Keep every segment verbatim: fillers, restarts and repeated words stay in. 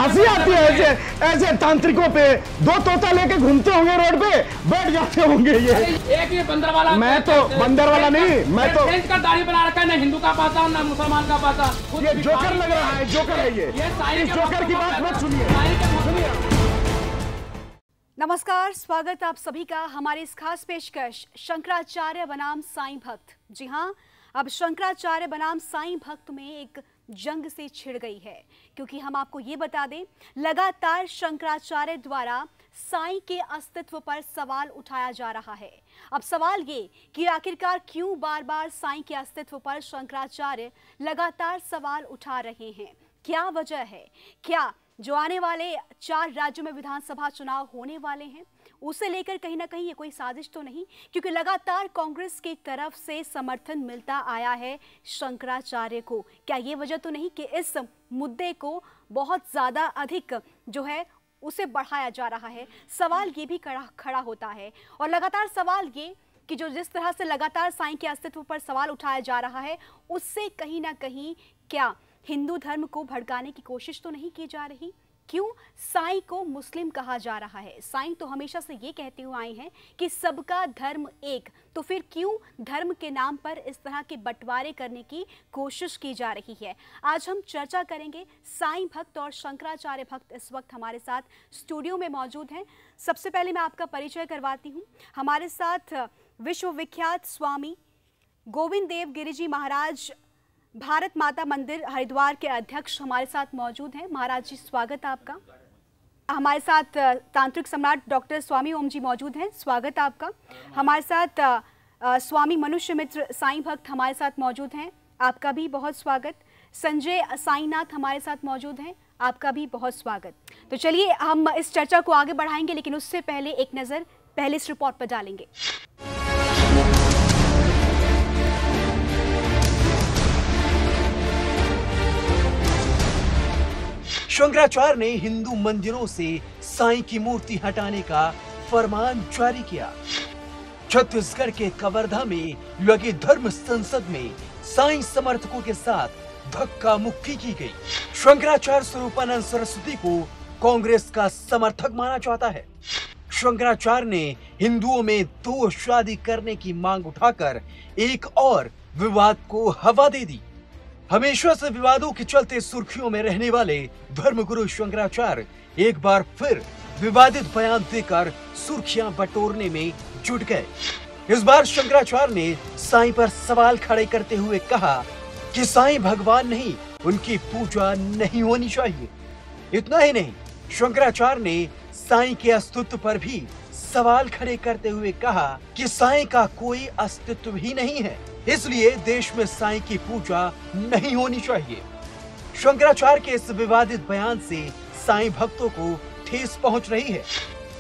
हंसी आती है ऐसे ऐसे तांत्रिकों पे। दो तोता लेके घूमते होंगे रोड पे, बैठ जाते होंगे ये। एक ही बंदर वाला, मैं तो बंदर वाला नहीं, मैं तो का दाढ़ी बना रखा है, ना हिंदू का पाता ना मुसलमान का पाता। ये जोकर लग रहा है, जोकर है ये। इस जोकर की बात मत सुनिए। नमस्कार, स्वागत आप सभी का हमारी इस खास पेशकश शंकराचार्य बनाम साईं भक्त। जी हाँ, अब शंकराचार्य बनाम साईं भक्त में एक जंग से छिड़ गई है, क्योंकि हम आपको ये बता दें, लगातार शंकराचार्य द्वारा साईं के अस्तित्व पर सवाल उठाया जा रहा है। अब सवाल ये कि आखिरकार क्यों बार बार साईं के अस्तित्व पर शंकराचार्य लगातार सवाल उठा रहे हैं, क्या वजह है? क्या जो आने वाले चार राज्यों में विधानसभा चुनाव होने वाले हैं उसे लेकर कहीं ना कहीं ये कोई साजिश तो नहीं? क्योंकि लगातार कांग्रेस की तरफ से समर्थन मिलता आया है शंकराचार्य को। क्या ये वजह तो नहीं कि इस मुद्दे को बहुत ज़्यादा अधिक जो है उसे बढ़ाया जा रहा है? सवाल ये भी खड़ा होता है। और लगातार सवाल ये कि जो जिस तरह से लगातार साईं के अस्तित्व पर सवाल उठाया जा रहा है, उससे कहीं ना कहीं क्या हिंदू धर्म को भड़काने की कोशिश तो नहीं की जा रही? क्यों साईं को मुस्लिम कहा जा रहा है? साईं तो हमेशा से ये कहते हुए आए हैं कि सबका धर्म एक, तो फिर क्यों धर्म के नाम पर इस तरह के बंटवारे करने की कोशिश की जा रही है? आज हम चर्चा करेंगे। साईं भक्त और शंकराचार्य भक्त इस वक्त हमारे साथ स्टूडियो में मौजूद हैं। सबसे पहले मैं आपका परिचय करवाती हूँ। हमारे साथ विश्वविख्यात स्वामी गोविंद देव गिरि जी महाराज, भारत माता मंदिर हरिद्वार के अध्यक्ष हमारे साथ मौजूद हैं। महाराज जी, स्वागत आपका। हमारे साथ तांत्रिक सम्राट डॉक्टर स्वामी ओम जी मौजूद हैं, स्वागत आपका। हमारे साथ स्वामी मनुष्य मित्र साईं भक्त हमारे साथ मौजूद हैं, आपका भी बहुत स्वागत। संजय साईनाथ हमारे साथ मौजूद हैं, आपका भी बहुत स्वागत। तो चलिए हम इस चर्चा को आगे बढ़ाएंगे, लेकिन उससे पहले एक नज़र पहले इस रिपोर्ट पर डालेंगे। शंकराचार्य ने हिंदू मंदिरों से साईं की मूर्ति हटाने का फरमान जारी किया। छत्तीसगढ़ के कवर्धा में लगी धर्म संसद में साईं समर्थकों के साथ धक्का मुक्की की गई। शंकराचार्य स्वरूपानंद सरस्वती को कांग्रेस का समर्थक माना जाता है। शंकराचार्य ने हिंदुओं में दो शादी करने की मांग उठाकर एक और विवाद को हवा दे दी। हमेशा से विवादों के चलते सुर्खियों में रहने वाले धर्मगुरु शंकराचार्य एक बार फिर विवादित बयान देकर सुर्खियां बटोरने में जुट गए। इस बार शंकराचार्य ने साईं पर सवाल खड़े करते हुए कहा कि साईं भगवान नहीं, उनकी पूजा नहीं होनी चाहिए। इतना ही नहीं, शंकराचार्य ने साईं के अस्तित्व पर भी सवाल खड़े करते हुए कहा कि साईं का कोई अस्तित्व ही नहीं है, इसलिए देश में साईं की पूजा नहीं होनी चाहिए। शंकराचार्य के इस विवादित बयान से साईं भक्तों को ठेस पहुंच रही है।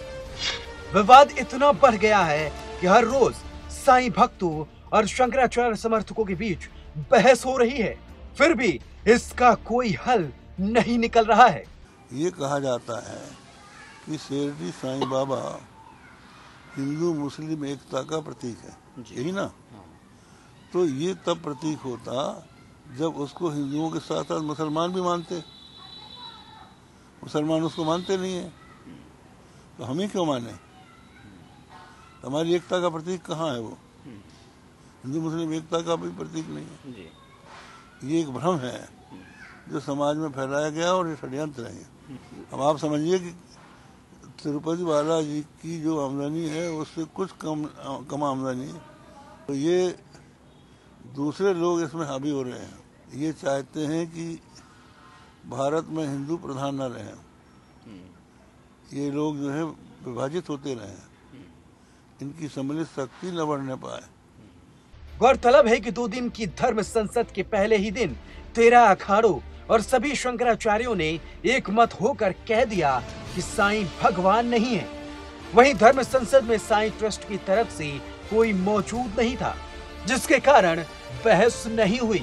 विवाद इतना बढ़ गया है कि हर रोज साईं भक्तों और शंकराचार्य समर्थकों के बीच बहस हो रही है, फिर भी इसका कोई हल नहीं निकल रहा है। ये कहा जाता है कि शिरडी साईं बाबा हिंदू मुस्लिम एकता का प्रतीक है, यही ना? तो ये तब प्रतीक होता जब उसको हिंदुओं के साथ साथ मुसलमान भी मानते। मुसलमान उसको मानते नहीं है, तो हम ही क्यों माने? हमारी एकता का प्रतीक कहाँ है? वो हिंदू मुस्लिम एकता का भी प्रतीक नहीं है। ये एक भ्रम है जो समाज में फैलाया गया और ये षड्यंत्र है। अब आप समझिए कि तिरुपति बालाजी की जो आमदनी है उससे कुछ कम कम आमदनी है, तो ये दूसरे लोग इसमें हावी हो रहे हैं। ये चाहते हैं कि भारत में हिंदू प्रधान न रहें, ये लोग जो है विभाजित होते रहें, इनकी सम्मिलित शक्ति न बढ़ने पाए। गौरतलब है कि दो दिन की धर्म संसद के पहले ही दिन तेरह अखाड़ों और सभी शंकराचार्यों ने एक मत होकर कह दिया कि साईं भगवान नहीं है। वहीं धर्म संसद में साईं ट्रस्ट की तरफ से कोई मौजूद नहीं था, जिसके कारण बहस नहीं हुई।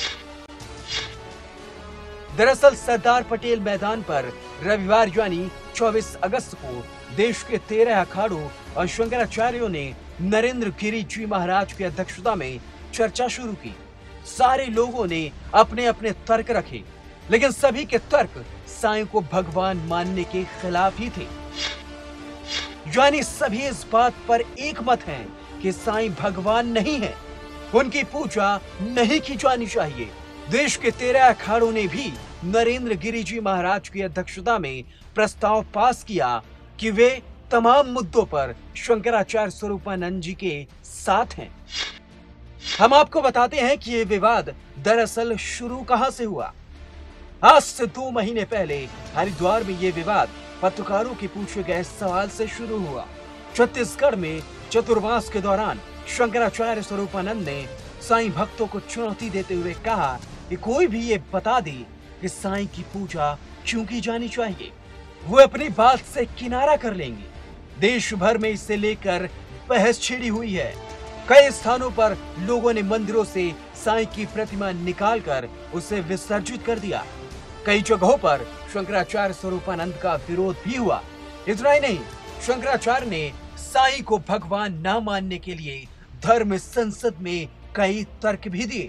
दरअसल सरदार पटेल मैदान पर रविवार यानी चौबीस अगस्त को देश के तेरह अखाड़ों और शंकराचार्यों ने नरेंद्र गिरि जी महाराज की अध्यक्षता में चर्चा शुरू की। सारे लोगों ने अपने अपने तर्क रखे। लेकिन सभी के तर्क साईं को भगवान मानने के खिलाफ ही थे। यानी सभी इस बात पर एक मत हैं कि साईं भगवान नहीं है, उनकी पूजा नहीं की जानी चाहिए। देश के तेरह अखाड़ों ने भी नरेंद्र गिरि जी महाराज की अध्यक्षता में प्रस्ताव पास किया कि वे तमाम मुद्दों पर शंकराचार्य स्वरूपानंद जी के साथ हैं। हम आपको बताते हैं कि ये विवाद दरअसल शुरू कहां से हुआ। आज से दो महीने पहले हरिद्वार में ये विवाद पत्रकारों के पूछे गए सवाल से शुरू हुआ। छत्तीसगढ़ में चतुर्मास के दौरान शंकराचार्य स्वरूपानंद ने साईं भक्तों को चुनौती देते हुए कहा कि कोई भी ये बता दे कि साईं की पूजा क्यों की जानी चाहिए, वो अपनी बात से किनारा कर लेंगे। देश भर में इसे लेकर बहस छिड़ी हुई है। कई स्थानों पर लोगों ने मंदिरों से साईं की प्रतिमा निकालकर उसे विसर्जित कर दिया। कई जगहों पर शंकराचार्य स्वरूपानंद का विरोध भी हुआ। इतना ही नहीं, शंकराचार्य ने साईं को भगवान न मानने के लिए धर्म संसद में कई तर्क भी दिए।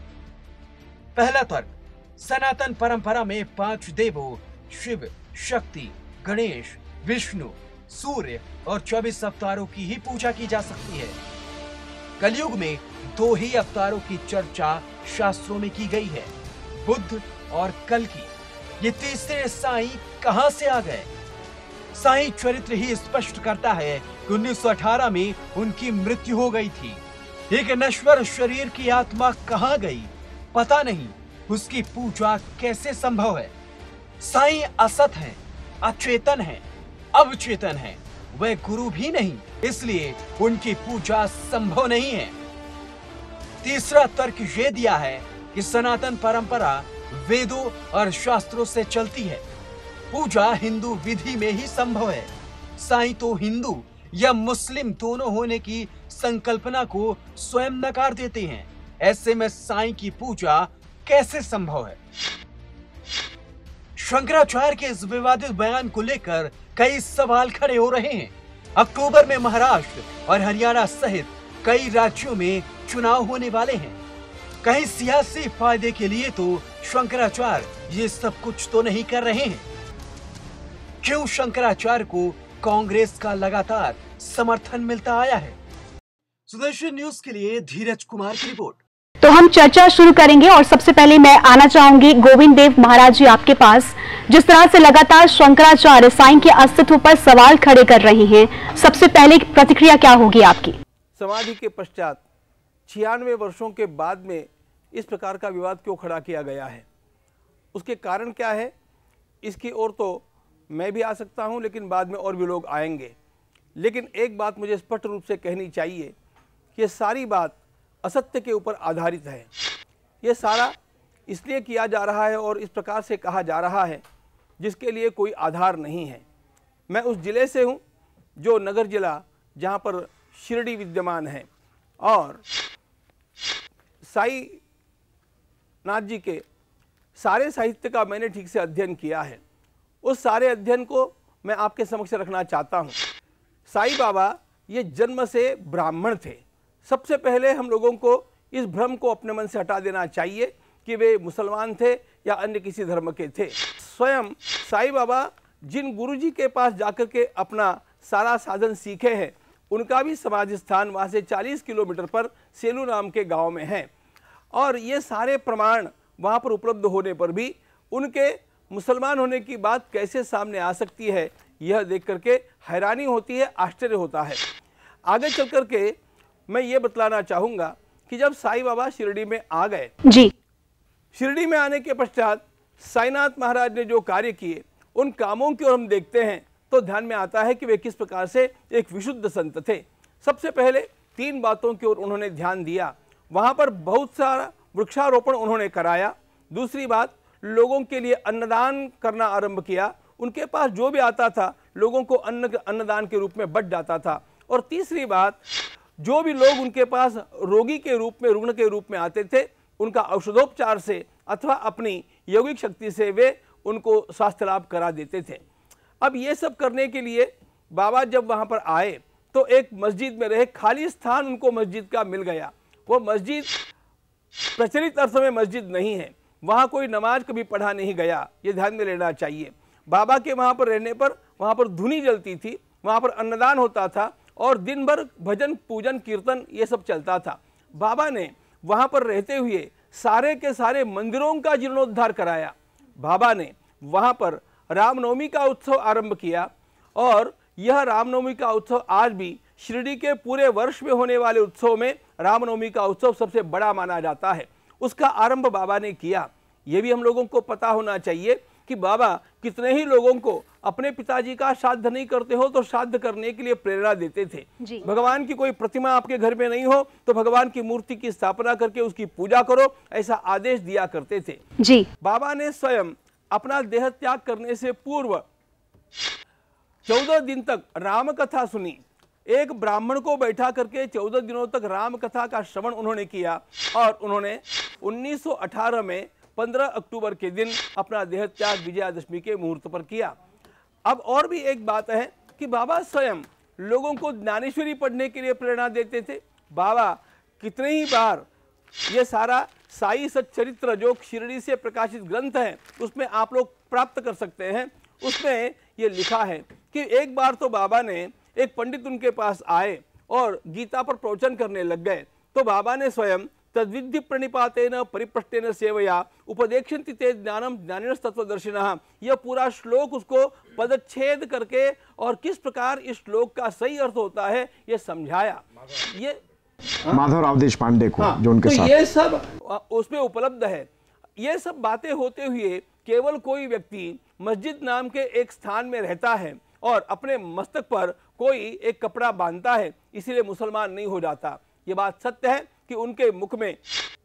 पहला तर्क, सनातन परंपरा में पांच देवों शिव, शक्ति, गणेश, विष्णु, सूर्य और चौबीस अवतारों की ही पूजा की जा सकती है। कलयुग में दो ही अवतारों की चर्चा शास्त्रों में की गई है, बुद्ध और कल्कि। ये तीसरे साईं कहां से आ गए? साईं चरित्र ही स्पष्ट करता है कि उन्नीस सौ अठारह में उनकी मृत्यु हो गई थी। एक नश्वर शरीर की आत्मा कहां गई पता नहीं, उसकी पूजा कैसे संभव है? साईं असत हैं, अचेतन हैं, अवचेतन हैं, वह गुरु भी नहीं, इसलिए उनकी पूजा संभव नहीं है। तीसरा तर्क यह दिया है कि सनातन परंपरा वेदों और शास्त्रों से चलती है, पूजा हिंदू विधि में ही संभव है। साईं तो हिंदू या मुस्लिम दोनों होने की संकल्पना को स्वयं नकार देते हैं। ऐसे में साईं की पूजा कैसे संभव है? शंकराचार्य के इस विवादित बयान को लेकर कई सवाल खड़े हो रहे हैं। अक्टूबर में महाराष्ट्र और हरियाणा सहित कई राज्यों में चुनाव होने वाले हैं। कहीं सियासी फायदे के लिए तो शंकराचार्य ये सब कुछ तो नहीं कर रहे हैं। क्यों शंकराचार्य को कांग्रेस का लगातार समर्थन मिलता आया है? सुदर्शन न्यूज के लिए धीरज कुमार की रिपोर्ट। तो हम चर्चा शुरू करेंगे और सबसे पहले मैं आना चाहूंगी गोविंद देव महाराज जी आपके पास। जिस तरह से लगातार शंकराचार्य साईं के अस्तित्व पर सवाल खड़े कर रहे हैं, सबसे पहले प्रतिक्रिया क्या होगी आपकी? समाधि के पश्चात छियानवे वर्षों के बाद में इस प्रकार का विवाद क्यों खड़ा किया गया है, उसके कारण क्या है, इसकी ओर तो मैं भी आ सकता हूं, लेकिन बाद में और भी लोग आएंगे। लेकिन एक बात मुझे स्पष्ट रूप से कहनी चाहिए कि ये सारी बात असत्य के ऊपर आधारित है। ये सारा इसलिए किया जा रहा है और इस प्रकार से कहा जा रहा है जिसके लिए कोई आधार नहीं है। मैं उस ज़िले से हूँ जो नगर जिला जहाँ पर शिरडी विद्यमान है, और साईं नाथ जी के सारे साहित्य का मैंने ठीक से अध्ययन किया है। उस सारे अध्ययन को मैं आपके समक्ष रखना चाहता हूँ। साईं बाबा ये जन्म से ब्राह्मण थे। सबसे पहले हम लोगों को इस भ्रम को अपने मन से हटा देना चाहिए कि वे मुसलमान थे या अन्य किसी धर्म के थे। स्वयं साईं बाबा जिन गुरुजी के पास जाकर के अपना सारा साधन सीखे हैं, उनका भी समाधि स्थान वहाँ से चालीस किलोमीटर पर सेलू नाम के गांव में है। और ये सारे प्रमाण वहाँ पर उपलब्ध होने पर भी उनके मुसलमान होने की बात कैसे सामने आ सकती है, यह देख करके हैरानी होती है, आश्चर्य होता है। आगे चल करके मैं ये बतलाना चाहूँगा कि जब साईं बाबा शिरडी में आ गए जी, शिरडी में आने के पश्चात साईनाथ महाराज ने जो कार्य किए, उन कामों की ओर हम देखते हैं तो ध्यान में आता है कि वे किस प्रकार से एक विशुद्ध संत थे। सबसे पहले तीन बातों की ओर उन्होंने ध्यान दिया। वहाँ पर बहुत सारा वृक्षारोपण उन्होंने कराया। दूसरी बात, लोगों के लिए अन्नदान करना आरंभ किया। उनके पास जो भी आता था लोगों को अन्न अन्नदान के रूप में बट जाता था। और तीसरी बात, जो भी लोग उनके पास रोगी के रूप में, रुग्ण के रूप में आते थे, उनका औषधोपचार से अथवा अपनी यौगिक शक्ति से वे उनको स्वास्थ्य लाभ करा देते थे। अब ये सब करने के लिए बाबा जब वहाँ पर आए तो एक मस्जिद में रहे, खाली स्थान उनको मस्जिद का मिल गया। वो मस्जिद प्रचलित अर्थ में मस्जिद नहीं है, वहाँ कोई नमाज कभी पढ़ा नहीं गया, ये ध्यान में लेना चाहिए। बाबा के वहाँ पर रहने पर वहाँ पर धुनी जलती थी, वहाँ पर अन्नदान होता था और दिन भर भजन पूजन कीर्तन ये सब चलता था। बाबा ने वहाँ पर रहते हुए सारे के सारे मंदिरों का जीर्णोद्धार कराया। बाबा ने वहाँ पर रामनवमी का उत्सव आरंभ किया और यह रामनवमी का उत्सव आज भी शिरडी के पूरे वर्ष में होने वाले उत्सव में रामनवमी का उत्सव सबसे बड़ा माना जाता है। उसका आरंभ बाबा ने किया। ये भी हम लोगों को पता होना चाहिए कि बाबा कितने ही लोगों को अपने पिताजी का श्राद्ध नहीं करते हो तो श्राद्ध करने के लिए प्रेरणा देते थे। भगवान की कोई प्रतिमा आपके घर में नहीं हो तो भगवान की मूर्ति की स्थापना करके उसकी पूजा करो, ऐसा आदेश दिया करते थे जी। बाबा ने स्वयं अपना देह त्याग करने से पूर्व चौदह दिन तक राम कथा सुनी। एक ब्राह्मण को बैठा करके चौदह दिनों तक राम कथा का श्रवण उन्होंने किया और उन्होंने उन्नीस सौ अठारह में पंद्रह अक्टूबर के दिन अपना देह त्याग विजयादशमी के मुहूर्त पर किया। अब और भी एक बात है कि बाबा स्वयं लोगों को ज्ञानेश्वरी पढ़ने के लिए प्रेरणा देते थे। बाबा कितने ही बार ये सारा साई सच्चरित्र जो शिरडी से प्रकाशित ग्रंथ है उसमें आप लोग प्राप्त कर सकते हैं। उसमें ये लिखा है कि एक बार तो बाबा ने एक पंडित उनके पास आए और गीता पर प्रवचन करने लग गए तो बाबा ने स्वयं तद्विधि प्रणिपातेन परिप्रष्टेन सेवया उपदेक्षन्ति ते ज्ञानम ज्ञानिनः तत्वदर्शिनः, यह पूरा श्लोक उसको पदच्छेद करके और किस प्रकार इस श्लोक का सही अर्थ होता है ये समझाया। ये माधवराव देशपांडे को हाँ, जो उनके तो साथ ये सब उसमें उपलब्ध है। ये सब बातें होते हुए केवल कोई व्यक्ति मस्जिद नाम के एक स्थान में रहता है और अपने मस्तक पर कोई एक कपड़ा बांधता है इसीलिए मुसलमान नहीं हो जाता। ये बात सत्य है कि उनके मुख में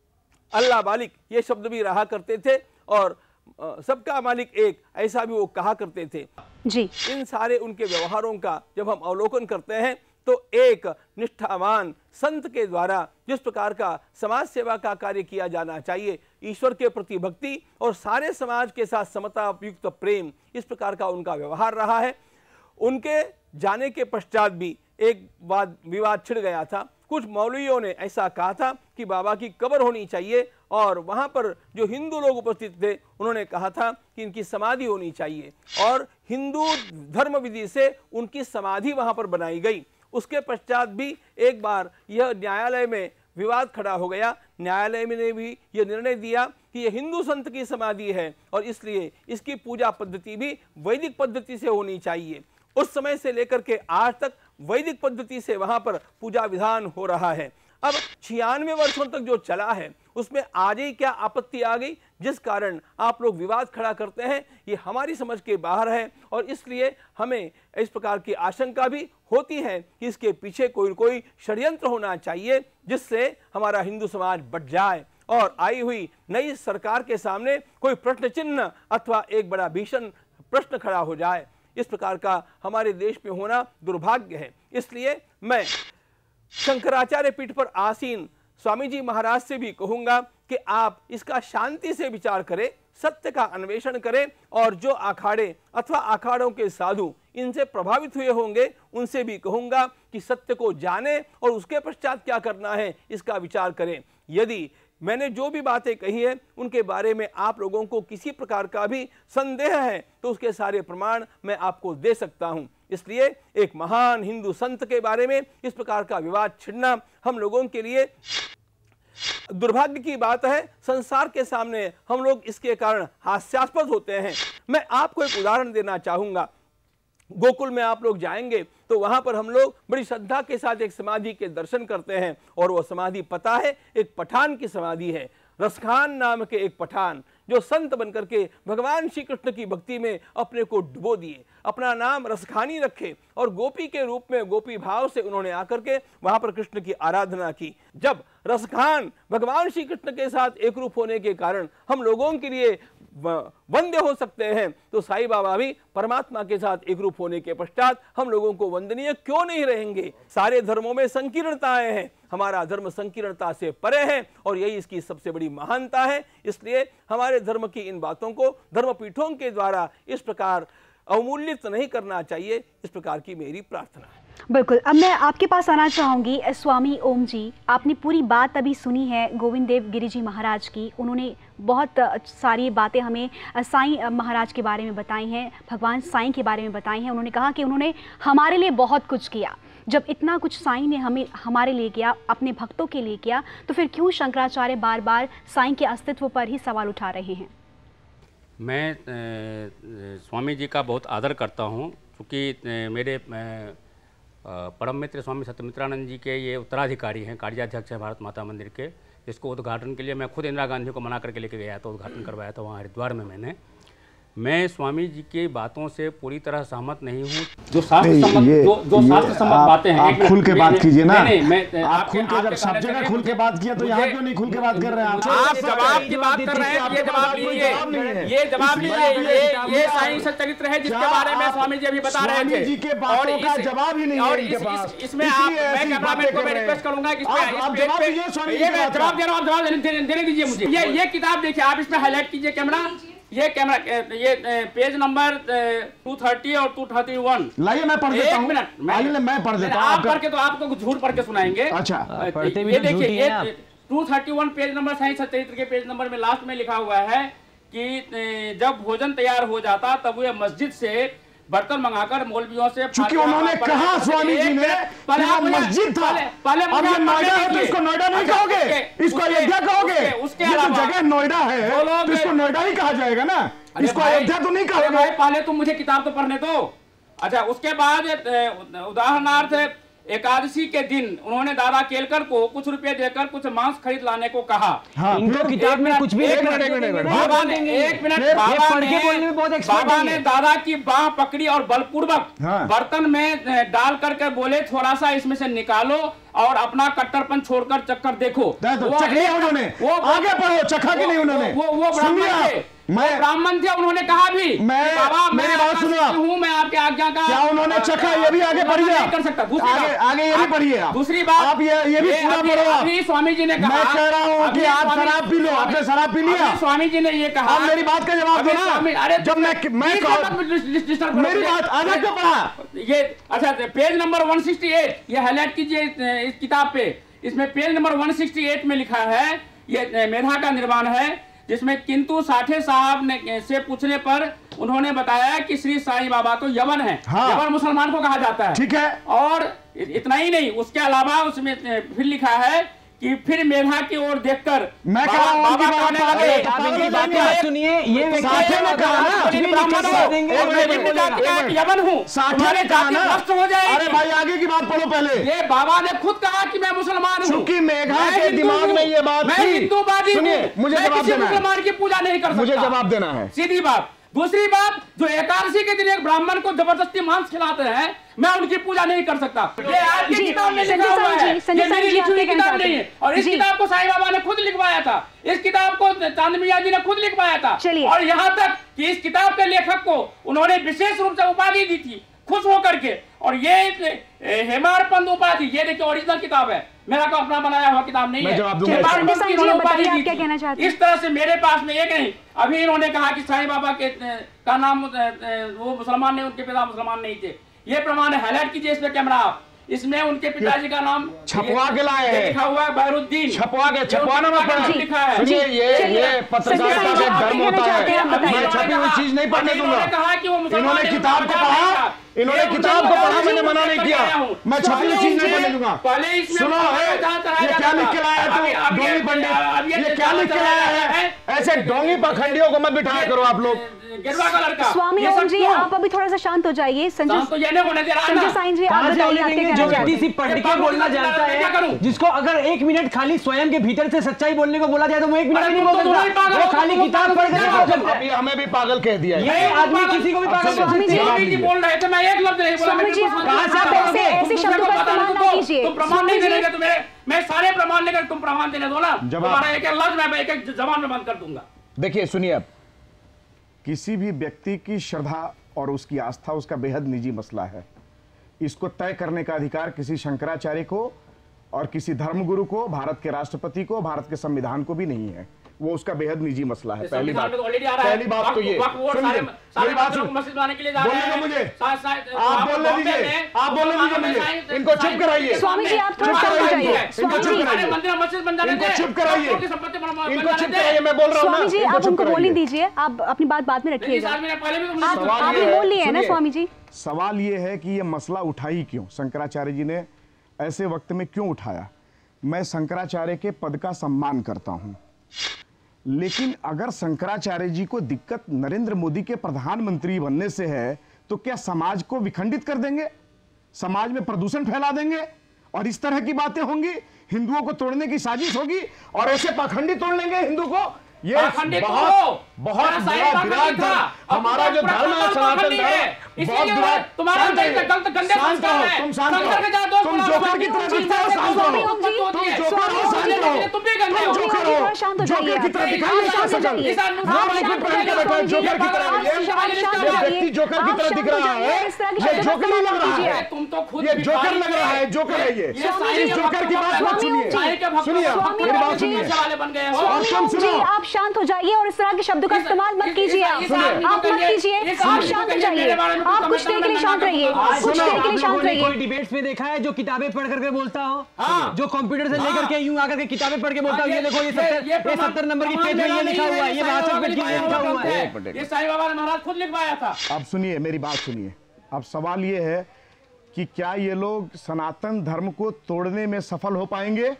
अल्लाह मालिक ये शब्द भी रहा करते थे और सबका मालिक एक ऐसा भी वो कहा करते थे जी। इन सारे उनके व्यवहारों का जब हम अवलोकन करते हैं तो एक निष्ठावान संत के द्वारा जिस प्रकार का समाज सेवा का कार्य किया जाना चाहिए, ईश्वर के प्रति भक्ति और सारे समाज के साथ समता युक्त प्रेम, इस प्रकार का उनका व्यवहार रहा है। उनके जाने के पश्चात भी एक बात विवाद छिड़ गया था। कुछ मौलवियों ने ऐसा कहा था कि बाबा की कब्र होनी चाहिए और वहां पर जो हिंदू लोग उपस्थित थे उन्होंने कहा था कि इनकी समाधि होनी चाहिए और हिंदू धर्म विधि से उनकी समाधि वहां पर बनाई गई। उसके पश्चात भी एक बार यह न्यायालय में विवाद खड़ा हो गया। न्यायालय ने भी यह निर्णय दिया कि यह हिंदू संत की समाधि है और इसलिए इसकी पूजा पद्धति भी वैदिक पद्धति से होनी चाहिए। उस समय से लेकर के आज तक वैदिक पद्धति से वहां पर पूजा विधान हो रहा है। अब छियानवे वर्षों तक जो चला है उसमें आज ही क्या आपत्ति आ गई जिस कारण आप लोग विवाद खड़ा करते हैं, ये हमारी समझ के बाहर है और इसलिए हमें इस प्रकार की आशंका भी होती है कि इसके पीछे कोई कोई षड्यंत्र होना चाहिए जिससे हमारा हिंदू समाज बढ़ जाए और आई हुई नई सरकार के सामने कोई प्रश्न चिन्ह अथवा एक बड़ा भीषण प्रश्न खड़ा हो जाए। इस प्रकार का हमारे देश में होना दुर्भाग्य है। इसलिए मैं शंकराचार्य पीठ पर आसीन स्वामी जी महाराज से भी कहूंगा कि आप इसका शांति से विचार करें, सत्य का अन्वेषण करें और जो अखाड़े अथवा अखाड़ों के साधु इनसे प्रभावित हुए होंगे उनसे भी कहूंगा कि सत्य को जाने और उसके पश्चात क्या करना है इसका विचार करें। यदि मैंने जो भी बातें कही है उनके बारे में आप लोगों को किसी प्रकार का भी संदेह है तो उसके सारे प्रमाण मैं आपको दे सकता हूं। इसलिए एक महान हिंदू संत के बारे में इस प्रकार का विवाद छिड़ना हम लोगों के लिए दुर्भाग्य की बात है। संसार के सामने हम लोग इसके कारण हास्यास्पद होते हैं। मैं आपको एक उदाहरण देना चाहूंगा। गोकुल में आप लोग जाएंगे तो वहां पर हम लोग बड़ी श्रद्धा के साथ एक समाधि के दर्शन करते हैं और वो समाधि पता है एक पठान की समाधि है। रसखान नाम के एक पठान जो संत बनकर के भगवान श्री कृष्ण की भक्ति में अपने को डुबो दिए, अपना नाम रसखानी रखे और गोपी के रूप में गोपी भाव से उन्होंने आकर के वहां पर कृष्ण की आराधना की। जब रसखान भगवान श्री कृष्ण के साथ एक रूप होने के कारण हम लोगों के लिए वंद्य हो सकते हैं तो साईं बाबा भी परमात्मा के साथ एक रूप होने के पश्चात हम लोगों को वंदनीय क्यों नहीं रहेंगे। सारे धर्मों में संकीर्णताएं हैं, हमारा धर्म संकीर्णता से परे है और यही इसकी सबसे बड़ी महानता है। इसलिए हमारे धर्म की इन बातों को धर्मपीठों के द्वारा इस प्रकार अवमूल्यित नहीं करना चाहिए, इस प्रकार की मेरी प्रार्थना है। बिल्कुल। अब मैं आपके पास आना चाहूँगी स्वामी ओम जी, आपने पूरी बात अभी सुनी है गोविंद देव गिरी जी महाराज की। उन्होंने बहुत सारी बातें हमें साईं महाराज के बारे में बताई हैं, भगवान साईं के बारे में बताई हैं। उन्होंने कहा कि उन्होंने हमारे लिए बहुत कुछ किया। जब इतना कुछ साईं ने हमें हमारे लिए किया, अपने भक्तों के लिए किया, तो फिर क्यों शंकराचार्य बार बार साईं के अस्तित्व पर ही सवाल उठा रहे हैं? मैं ए, स्वामी जी का बहुत आदर करता हूँ, क्योंकि मेरे ए, परम मित्र स्वामी सत्यमित्रानंद जी के ये उत्तराधिकारी हैं, कार्याध्यक्ष हैं भारत माता मंदिर के, जिसको उद्घाटन के लिए मैं खुद इंदिरा गांधी को मना करके लेके गया था, उद्घाटन करवाया था वहाँ हरिद्वार में मैंने। मैं स्वामी जी की बातों से पूरी तरह सहमत नहीं हूँ। जो शास्त्र सम्मत जो जो शास्त्र सम्मत बातें हैं, आप खुल के बात कीजिए ना। नहीं, मैं आप खुल के जब सब जगह खुल के बात किया तो यहाँ क्यों नहीं खुल के बात कर रहे हैं? आप जवाब की बात कर रहे हैं, ये जवाब लीजिए, ये जवाब लीजिए। ये ये साईं सच्चरित्र है जिसके बारे में स्वामी जी अभी बता रहे थे, जी के बातों का जवाब ही नहीं है और इनके पास। इसमें आप मैं कैमरामैन को मैं रिक्वेस्ट करूंगा कि ये जवाब दे रहा हूँ, जवाब देने दीजिए मुझे। ये ये किताब देखिए आप, इसमें हाईलाइट कीजिए कैमरा, ये कैमरा, ये पेज नंबर दो सौ तीस और दो सौ इकतीस। लाइए मैं पढ़ देता हूं। एक मिनट, मैं मैं पढ़ देता हूं। आप पढ़ के तो आपको झूठ पढ़ के सुनाएंगे। अच्छा, ये देखिए, ये दो सौ इकतीस पेज नंबर साईं सच्चरित्र के पेज नंबर में लास्ट में लिखा हुआ है कि जब भोजन तैयार हो जाता तब वे मस्जिद से बर्तन मंगाकर मौलवियों से, चूंकि उन्होंने कहा स्वामी जी ने मस्जिद था, पहले अब ये नोएडा है तो इसको नोएडा नहीं कहोगे, इसको अयोध्या कहोगे। उसके ये तो जगह नोएडा है तो इसको नोएडा ही कहा जाएगा ना, इसको अयोध्या तो नहीं कहोगे। पहले तुम मुझे किताब तो पढ़ने दो। अच्छा, उसके बाद उदाहरणार्थ एकादशी के दिन उन्होंने दादा केलकर को कुछ रुपए देकर कुछ मांस खरीद लाने को कहा। हाँ, इनको किताब में कुछ भी एक मिनट बाबा ने एक मिनट बाबा ने बाबा ने दादा की बाह पकड़ी और बलपूर्वक हाँ। बर्तन में डाल करके बोले थोड़ा सा इसमें से निकालो और अपना कट्टरपन छोड़कर चक्कर देखो। तो चख लिया उन्होंने, वो आगे बढ़ो, चखा कि नहीं उन्होंने? वो वो ब्राह्मण थे, मैं ब्राह्मण थे, उन्होंने कहा भी मैं बाबा मेरी बात सुनो, हूँ मैं आपके आज्ञा का। क्या उन्होंने चखा? ये भी आगे पढ़िए, नहीं कर सकता। दूसरी आगे आगे ये भी पढ़िए आप। दूसरी बात आप ये ये भी पूरा पढ़ो आप। अभी स्वामी जी ने कहा, मैं कह रहा हूँ कि आप शराब पी लो, आपने शराब पी लिया। स्वामी जी ने ये कहा, आप मेरी बात का जवाब दो ना। अरे जब मैं मैं मेरी बात आगे क्यों पढ़ा? ये अच्छा पेज नंबर एक सौ अड़सठ ये हाईलाइट कीजिए इस किताब पे। इसमें पेज नंबर एक सौ अड़सठ में लिखा है, ये मेधा का निर्माण है, जिसमें किंतु साठे साहब ने से पूछने पर उन्होंने बताया कि श्री साईं बाबा तो यवन है। हाँ। यवन मुसलमान को कहा जाता है, ठीक है। और इतना ही नहीं, उसके अलावा उसमें फिर लिखा है कि फिर मेधा की ओर देखकर मैं कह रहा हूं बाबा कहने लगे, सुनिए, ये साठे ने कहा ना, यवन हूँ, साठे ने कहा ना, नष्ट हो जाएगी। अरे भाई आगे की बात पढ़ो पहले। ये बाबा ने खुद कहा कि मैं मुसलमान हूँ, चूंकि मेघा के दिमाग में ये बात मैं थी। हिंदूवादी हूँ, मुझे मैं जवाब किसी देना है, मुसलमान की पूजा नहीं कर सकता, मुझे जवाब देना है, सीधी बात। दूसरी बात, जो एकादशी के दिन एक ब्राह्मण को जबरदस्ती मांस खिलाते हैं, मैं उनकी पूजा नहीं कर सकता। ये आपकी किताब में लिखा हुआ है, ये मेरी लिखी हुई किताब नहीं है। और इस किताब को साईं बाबा ने खुद लिखवाया था, इस किताब को चांद मियां जी ने खुद लिखवाया था। और यहाँ तक कि इस किताब के लेखक को उन्होंने विशेष रूप से उपाधि दी थी, खुश होकर के। और ये हेमारपंत उपाधि, ये देखिए ओरिजिनल किताब है, मेरा को अपना बनाया हुआ किताब नहीं है। हेमारपंत की इन्होंने उपाधि दी थी। इस तरह से मेरे पास में एक नहीं, अभी इन्होंने कहा कि साईं बाबा के का नाम वो मुसलमान नहीं, उनके पिता मुसलमान नहीं थे। ये प्रमाण हाईलाइट कीजिए इसमें कैमरा आप, इसमें उनके पिताजी का नाम छपवा के लाए हैं, लिखा हुआ है बहरुद्दीन, छपवा के छपवाना में पढ़ा लिखा है। सुनिए, ये ये पत्रकारिता से धर्म होता है, मैं छपी हुई चीज नहीं पढ़ने दूंगा। कहा कि वो इन्होंने किताब को पढ़ा, इन्होंने किताब को पढ़ा, मैंने मना नहीं किया, मैं छपी हुई चीज नहीं पढ़ने दूंगा। सुनो, ये क्या लिख के लाया है तू डोंगी पंडित, ये क्या लिख के लाया है? ऐसे डोंगी पखंडियों को मत बिठाया करो आप लोग। स्वामी ओम जी, आप अभी थोड़ा सा शांत हो जाइए। संजय संजय साईं जी, आप बताइए आप क्या कहना जो चाहते व्यक्ति हैं? सिर्फ पढ़ के बोलना जानता है, जिसको अगर एक मिनट खाली स्वयं के भीतर से सच्चाई बोलने को बोला जाए तो वो एक मिनट भी नहीं बोल सकता, वो खाली किताब पढ़ के। अभी हमें भी पागल कह दिया, ये आदमी किसी को भी पागल बोल सकता है। बोल रहे थे, मैं एक लफ्ज नहीं बोला। स्वामी जी, आप ऐसे ऐसे शब्दों का इस्तेमाल ना कीजिए। तुम प्रमाण नहीं देंगे तो मेरे मैं सारे प्रमाण लेकर तुम प्रमाण देने दो ना, तुम्हारा एक एक लफ्ज मैं एक एक जबान में बंद कर दूंगा। देखिए सुनिए, अब किसी भी व्यक्ति की श्रद्धा और उसकी आस्था उसका बेहद निजी मसला है, इसको तय करने का अधिकार किसी शंकराचार्य को और किसी धर्मगुरु को, भारत के राष्ट्रपति को, भारत के संविधान को भी नहीं है। वो उसका बेहद निजी मसला है। पहली बात तो ऑलरेडी आ रहा है। पहली बात तो ये सारे सारे बात सुन मस्जिद बनाने के लिए जा रहे हैं। मुझे आप बोलने दीजिए, आप बोलने दीजिए मुझे। इनको चुप कराइए स्वामी जी, आप थोड़ा शांत हो जाइए। इनको चुप कराइए, मंदिर मस्जिद बन जाने इनको चुप कराइए, इनको चुप कराइए। मैं बोल रहा हूँ ना, स्वामी जी आप उनको बोलने दीजिए, आप अपनी बात बाद में रखिएगा। आपने बोल लिया है ना स्वामी जी। सवाल ये है कि ये मसला उठाई क्यों, शंकराचार्य जी ने ऐसे वक्त में क्यों उठाया। मैं शंकराचार्य के पद का सम्मान करता हूं, लेकिन अगर शंकराचार्य जी को दिक्कत नरेंद्र मोदी के प्रधानमंत्री बनने से है तो क्या समाज को विखंडित कर देंगे, समाज में प्रदूषण फैला देंगे और इस तरह की बातें होंगी, हिंदुओं को तोड़ने की साजिश होगी और ऐसे पाखंडी तोड़ लेंगे हिंदू को। ये बहुत बहुत बड़ा विराट धर्म, हमारा जो धर्म है सनातन धर्म, बहुत विराट। तुम्हारा शांत रहो, तुम शांत रहो, तुम जोकर की तरह दिखते हो, शांत रहो, तुम जोकर हो, शांत रहो, तुम जोकर हो, जोकर की तरह दिखाइए इसका शकल, वो माइक पहन के बैठा है जोकर की तरह, ये व्यक्ति जोकर की तरह दिख रहा है, ये जोकर ही लग रहा है, तुम तो खुद ये जोकर लग रहा है, जोकर है ये। इस जोकर की बात मत सुनिए, सुनिए मेरी बात सुनिए और तुम सुनो। आप शांत हो जाइए और इस तरह के शब्दों का इस्तेमाल मत कीजिए। आप आप मत कीजिए, आप शांत हो जाइए, आप कुछ देर के लिए शांत रहिए, कुछ देर के लिए शांत रहिए। कोई डिबेट्स में देखा है जो किताबें पढ़ करके बोलता हो, जो कंप्यूटर से लेकर के यूं आकर के किताबें पढ़ के बोलता हो, ये देखो ये सत्तर ये सत्तर नंबर की पेज में ये लिखा हुआ है, ये बासठ पेज की ये लिखा हुआ है, ये साईं बाबा ने महाराज खुद लिखवाया था। अब सुनिए मेरी बात सुनिए। अब सवाल ये है कि क्या ये लोग सनातन धर्म को तोड़ने में सफल हो पाएंगे?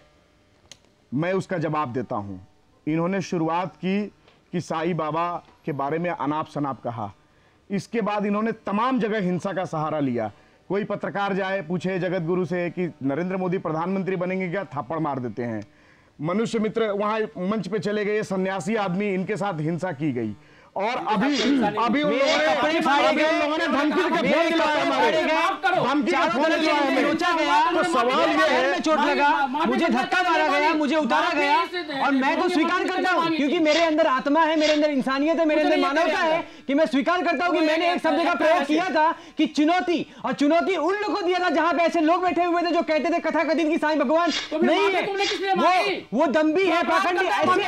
मैं उसका जवाब देता हूं। इन्होंने शुरुआत की कि साईं बाबा के बारे में अनाप शनाप कहा, इसके बाद इन्होंने तमाम जगह हिंसा का सहारा लिया। कोई पत्रकार जाए पूछे जगत गुरु से कि नरेंद्र मोदी प्रधानमंत्री बनेंगे क्या, थप्पड़ मार देते हैं। मनुष्य मित्र वहां मंच पे चले गए, सन्यासी आदमी, इनके साथ हिंसा की गई और अभी अभी उन लोगों ने अभी उन लोगों ने धमकी के फोन दिलाया, हमारे धमकी के फोन दिलाया, सोचा गया तो सवाल ये है, चोट लगा, मुझे धक्का मारा गया, मुझे उतारा गया और मैं तो स्वीकार करता हूं क्योंकि मेरे अंदर आत्मा है, मेरे अंदर इंसानियत है, मेरे अंदर मानवता है कि मैं स्वीकार करता हूं कि मैंने एक शब्द का प्रयोग किया था कि चुनौती, और चुनौती उन लोगों को दिया था जहां पे ऐसे लोग बैठे हुए थे जो कहते थे कथा कथित की साईं भगवान नहीं है, वो वो दम्भी है, पाखंडी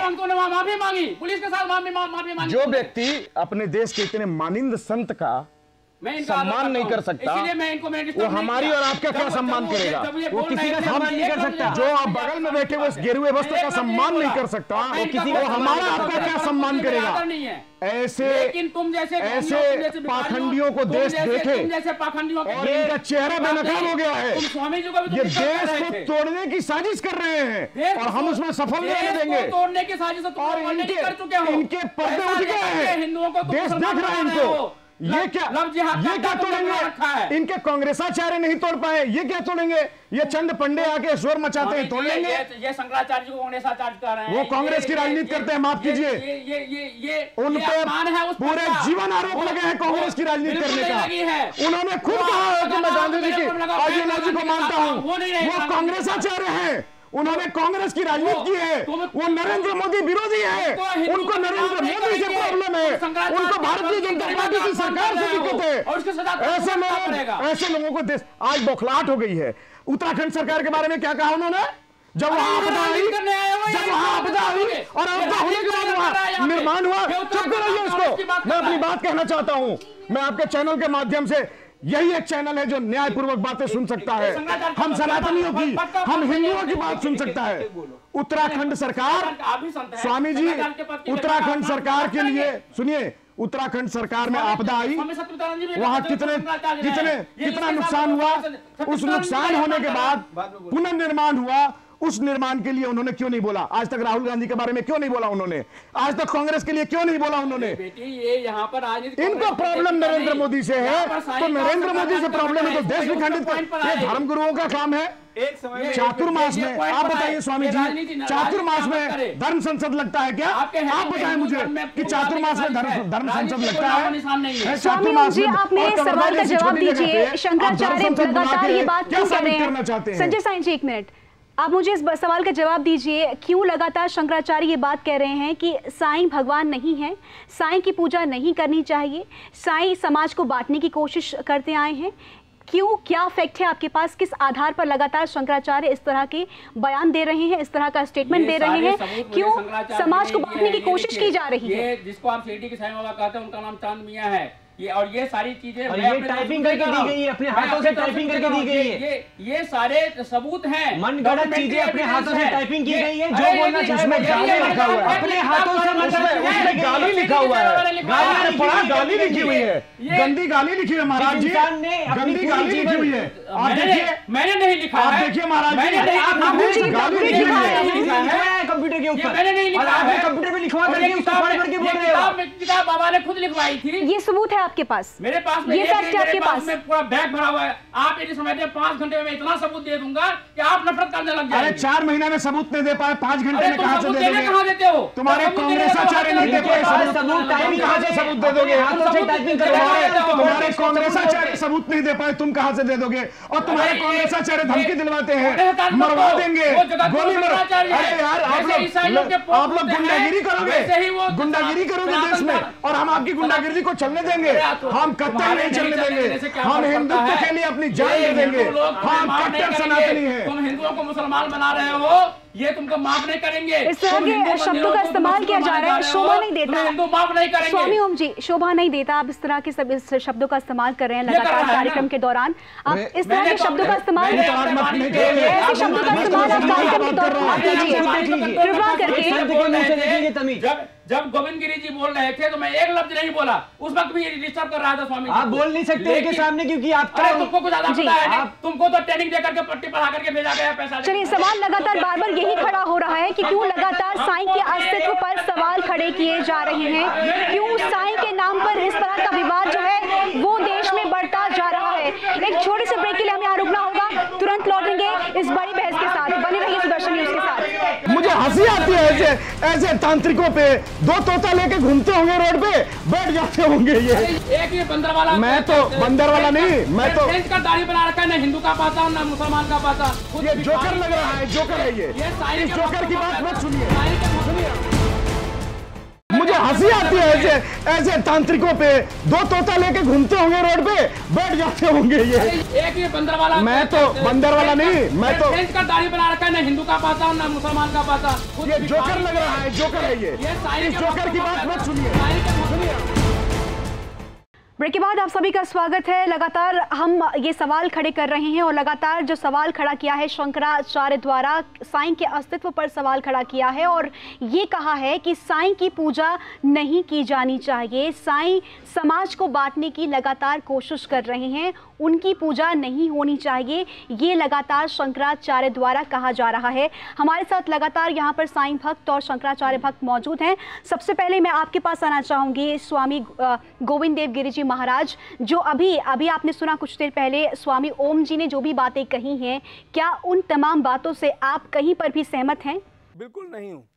माफी मांगी, पुलिस के साथ माफी मांगी। जो व्यक्ति अपने देश के इतने मानिंद संत का सम्मान नहीं कर सकता, वो हमारी और आपका क्या सम्मान करेगा? वो किसी का सम्मान नहीं कर सकता। जो आप बगल में बैठे हुए इस गेरुए वस्त्र का सम्मान नहीं कर सकता, वो किसी का हमारा आपका क्या सम्मान करेगा? ऐसे तुम जैसे ऐसे पाखंडियों को देश देखे और इनका चेहरा बेनकाब हो गया है। ये देश को तोड़ने की साजिश कर रहे हैं और हम उसमें सफल नहीं होने देंगे। तोड़ने की साजिश और इनके इनके पर्दे उठ गए हैं, देश देख रहा है इनको। ये क्या ये क्या तोड़ेंगे? इनके कांग्रेसाचार्य नहीं तोड़ पाए, ये क्या तोड़ेंगे? ये चंद पंडे आके शोर मचाते हैं, तोड़ लेंगे। ये शंकराचार्य जी को कांग्रेसाचार्य कर रहे हैं, वो कांग्रेस की राजनीति करते हैं, माफ कीजिए। ये ये ये उन पे पूरे जीवन आरोप लगे हैं कांग्रेस की राजनीति करने का। उन्होंने खुद कहा है कि मैं गांधी जी की आइडियोलॉजी को मानता हूँ, वो कांग्रेसाचार्य हैं, उन्होंने कांग्रेस की राजनीति की है, वो नरेंद्र मोदी विरोधी है, उनको नरेंद्र मोदी से प्रॉब्लम है, उनको भारतीय जनता पार्टी की सरकार से दिक्कत है। ऐसे लोग ऐसे लोगों को देश आज बौखलाहट हो गई है। उत्तराखंड सरकार के बारे में क्या कहा उन्होंने? जब वहां आपदा आई, जब वहां आपदा आई और आपदा होने के बाद वहां निर्माण हुआ, चुप कराइए इसको। मैं अपनी बात कहना चाहता हूं, मैं आपके चैनल के माध्यम से, यही एक चैनल है जो न्यायपूर्वक बातें सुन सकता है, हम सनातनियों की, हम हिंदुओं की बात सुन सकता है। उत्तराखंड सरकार, स्वामी जी, उत्तराखंड सरकार के लिए सुनिए, उत्तराखंड सरकार में आपदा आई, वहां कितने कितने कितना नुकसान हुआ, उस नुकसान होने के बाद पुनर्निर्माण हुआ, उस निर्माण के लिए उन्होंने क्यों नहीं बोला? आज तक राहुल गांधी के बारे में क्यों नहीं बोला उन्होंने? आज तक कांग्रेस के लिए क्यों नहीं बोला उन्होंने? ये यहाँ पर आज इनको प्रॉब्लम नरेंद्र मोदी से है, तो नरेंद्र मोदी से प्रॉब्लम है तो देश विखंडित कर, ये धर्मगुरुओं का काम है। एक समय चातुर्मास में आप बताइए स्वामी जी, चातुर्मास में धर्म संसद लगता है क्या? आप बताएं मुझे कि चातुर्मास में धर्म धर्म संसद लगता है? चातुर्मास जी, आप मेरे सवाल का जवाब दीजिए। शंकराचार्य लगातार ये बात क्यों कर रहे हैं? संजय साईं जी, एक मिनट, आप मुझे इस सवाल का जवाब दीजिए, क्यों लगातार शंकराचार्य ये बात कह रहे हैं कि साईं भगवान नहीं है, साईं की पूजा नहीं करनी चाहिए, साईं समाज को बांटने की कोशिश करते आए हैं? क्यों, क्या फैक्ट है आपके पास, किस आधार पर लगातार शंकराचार्य इस तरह के बयान दे रहे हैं, इस तरह का स्टेटमेंट दे रहे हैं, क्यों समाज को बांटने की कोशिश की जा रही है? जिसको आप शिरडी के साईं बाबा कहते हैं उनका नाम चांद मियां है, ये और ये सारी चीजें और ये टाइपिंग करके दी गई है, अपने हाथों से टाइपिंग करके दी गई है। ये ये सारे सबूत हैं, मनगढ़ंत चीजें अपने हाथों से टाइपिंग की गई है। जो बोलना चाहिए उसमें गाली लिखा हुआ है, अपने हाथों से उसमें गाली लिखा हुआ है, गाली पढ़ा, गाली लिखी हुई है, गंदी गाली लिखी है महाराज जी, गंदी गाली लिखी हुई है। आप देखिए, मैंने नहीं लिखा, आप देखिए महाराज जी, गाली लिखी हुई है कंप्यूटर के ऊपर, मैंने नहीं लिखा है, कंप्यूटर पे लिखवा करके उसको पढ़ करके बोल रहे हो। किताब बाबा ने खुद लिखवाई थी। ये सबूत है आपके पास? मेरे पास में ये फैक्ट है आपके पास? में पूरा बैग भरा हुआ है। आप यदि समझते हैं पांच घंटे में मैं इतना सबूत दे दूंगा कि आप नफरत करने लग जाएंगे। अरे चार महीने में सबूत नहीं दे पाए, पांच घंटे में कहां से दे दोगे? कहां देते हो? तुम्हारे कांग्रेस आचार्य नहीं दे पाए सबूत, टाइपिंग कहां से सबूत दे दोगे? हाथों से टाइपिंग करवाए, तुम्हारे कांग्रेस आचार्य सबूत नहीं दे पाए, तुम कहां से दे दोगे? और तुम्हारे कांग्रेस आचार्य धमकी दिलवाते हैं, मरवा देंगे, गोली मार। अरे यार आप लोग आप लोग गुंडागिरी करोगे, गुंडागिरी करोगे देश में, और हम आपकी गुंडागिरी को चलने देंगे? हम कतई नहीं चलने देंगे, हम हिंदुत्व के लिए अपनी जान दे देंगे, हम कट्टर सनातनी हैं। तुम हिंदुओं को मुसलमान बना रहे हो, ये तुमको माफ नहीं करेंगे। इस तरह के शब्दों का इस्तेमाल किया जा रहा है, शोभा नहीं देता। हिंदू माफ नहीं करेंगे। स्वामी ओम जी, शोभा नहीं देता। आप इस तरह के सब इस शब्दों का इस्तेमाल कर रहे हैं लगातार कार्यक्रम के दौरान। आप इस तरह के शब्दों का इस्तेमाल ऐसे शब्दों का इस्तेमाल आप कार्यक्रम के दौरान कीजिए, कृपा करके। जब गोविंद गिरी जी बोल रहे थे तो मैं एक लफ्ज नहीं बोला, उस वक्त भी डिस्टर्ब कर रहा था स्वामी जी। आप बोल नहीं सकते उनके सामने क्योंकि आपका तुमको कुछ ज्यादा पता है नहीं, तुमको तो ट्रेनिंग देकर के पट्टी पढ़ा करके भेजा गया पैसा। चलिए, सवाल लगातार बार बार यही खड़ा हो रहा है कि क्यों लगातार साईं के अस्तित्व पर सवाल खड़े किए जा रहे हैं, क्यों साईं के नाम पर इस तरह का विवाद जो है वो देश में बढ़ता जा रहा है। एक छोटे से ब्रेक के लिए हमें यहाँ रुकना होगा, तुरंत लौटेंगे इस बड़ी बहस के साथ। बने रहिए सुदर्शन न्यूज के साथ। मुझे हंसी आती है ऐसे ऐसे तांत्रिकों पे, दो तोता लेके घूमते होंगे रोड पे, बैठ जाते होंगे ये। एक ये बंदर वाला, मैं तो बंदर वाला नहीं, मैं तो का दाढ़ी बना रखा है, ना हिंदू का पाता ना मुसलमान का पाता। ये जोकर लग रहा है, जोकर है ये। इस जोकर की बात मत सुनिए। मुझे हंसी आती है ऐसे ऐसे तांत्रिकों पे, दो तोता लेके घूमते होंगे रोड पे, बैठ जाते होंगे ये। एक ये बंदर वाला, मैं तो बंदर वाला नहीं, मैं तो का दाढ़ी बना रखा है, ना हिंदू का पाता ना मुसलमान का पाता। ये जोकर लग रहा है, जोकर है ये। इस जोकर की बात मत सुनिए। ब्रेक के बाद आप सभी का स्वागत है। लगातार हम ये सवाल खड़े कर रहे हैं और लगातार जो सवाल खड़ा किया है शंकराचार्य द्वारा, साईं के अस्तित्व पर सवाल खड़ा किया है और ये कहा है कि साईं की पूजा नहीं की जानी चाहिए। साईं समाज को बांटने की लगातार कोशिश कर रहे हैं, उनकी पूजा नहीं होनी चाहिए, ये लगातार शंकराचार्य द्वारा कहा जा रहा है। हमारे साथ लगातार यहाँ पर साईं भक्त और शंकराचार्य भक्त मौजूद हैं। सबसे पहले मैं आपके पास आना चाहूँगी स्वामी गोविंद देव गिरी जी महाराज, जो अभी अभी आपने सुना कुछ देर पहले स्वामी ओम जी ने जो भी बातें कही हैं, क्या उन तमाम बातों से आप कहीं पर भी सहमत हैं? बिल्कुल नहीं हूं।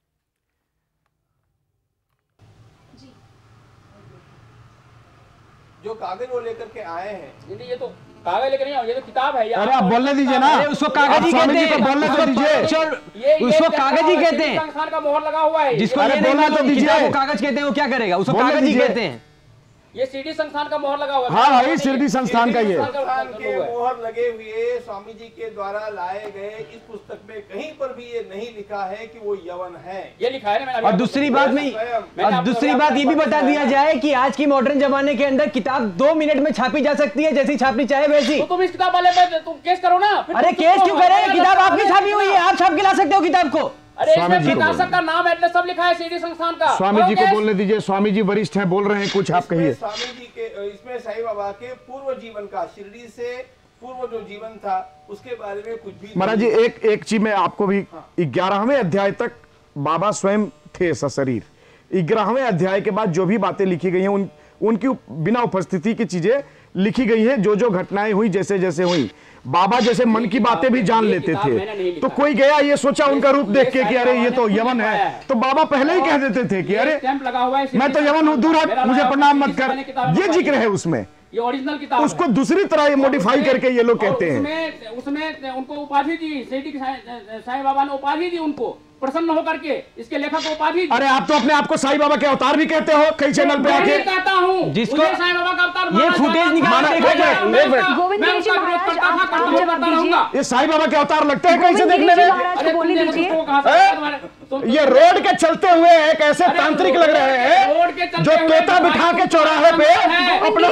जो कागज वो लेकर के आए हैं, ये तो कागज लेकर नहीं, ये तो किताब है। अरे आप बोलने दीजिए ना, उसको कागज ही कहते हैं, बोलने तो दीजिए, उसको कागज ही कहते हैं। संस्थान का मोहर लगा हुआ है, जिसको ये नहीं मालूम किताब को कागज कहते हैं, वो क्या करेगा? उसको कागज ही कहते हैं। ये शिरडी संस्थान का मोहर लगा हुआ है। हाँ भाई, शिरडी संस्थान का ये संस्थान के मोहर लगे हुए स्वामी जी के द्वारा लाए गए इस पुस्तक में कहीं पर भी ये नहीं लिखा है कि वो यवन है। ये लिखा है ना। और दूसरी बात में और दूसरी बात ये भी बता दिया जाए कि आज की मॉडर्न जमाने के अंदर किताब दो मिनट में छापी जा सकती है, जैसी छापनी चाहे वैसी। तो तुम इस किताब वाले पे तुम केस करो ना। अरे केस क्यों करें? किताब आपकी छापी हुई है, आप छाप के ला सकते हो किताब को। अरे इसमें प्रकाशक का नाम एड्रेस सब लिखा है शिरडी संस्थान का। स्वामी जी को बोलने दीजिए, स्वामी जी वरिष्ठ हैं, बोल रहे हैं, कुछ आप कहिए। स्वामी जी के इसमें साईं बाबा के पूर्व जीवन का, शिरडी से पूर्व जो जीवन था उसके बारे में कुछ भी। महाराज जी एक एक चीज मैं आपको भी, ग्यारहवें अध्याय तक बाबा स्वयं थे सशरीर। ग्यारहवें अध्याय के बाद जो भी बातें लिखी गई हैं उन उनकी बिना उपस्थिति की चीजें लिखी गई हैं। जो जो घटनाएं हुई जैसे जैसे हुई, बाबा जैसे मन की बातें भी जान लेते थे। तो कोई गया ये सोचा उनका रूप देख के कि अरे ये तो यवन है, तो बाबा पहले ही कह देते थे कि अरे मैं तो यवन हूं, दूर हट, मुझे प्रणाम मत कर। ये जिक्र है उसमें, ये ओरिजिनल किताब। उसको दूसरी तरह ये मॉडिफाई करके ये लोग कहते हैं। उसमें उसमें उनको उपाधि दी, शिरडी साईं बाबा ने उपाधि दी उनको प्रसन्न होकर के इसके लेखक को उपाधि। अरे आप तो अपने आप को साईं बाबा के अवतार भी कहते हो कई चैनल पे आके। कहता हूँ जिसको साईं बाबा का अवतार ये फुटेज निकाल गोविंद गिरी जी महाराज आप आप जवाब दीजिए। ये साईं बाबा के अवतार लगते हैं कहीं से देखने में? महाराज को बोलने दीजिए। ये रोड के चलते हुए एक ऐसे तांत्रिक लग रहे हैं जो तोता बिठा के चौराहे पे अपना।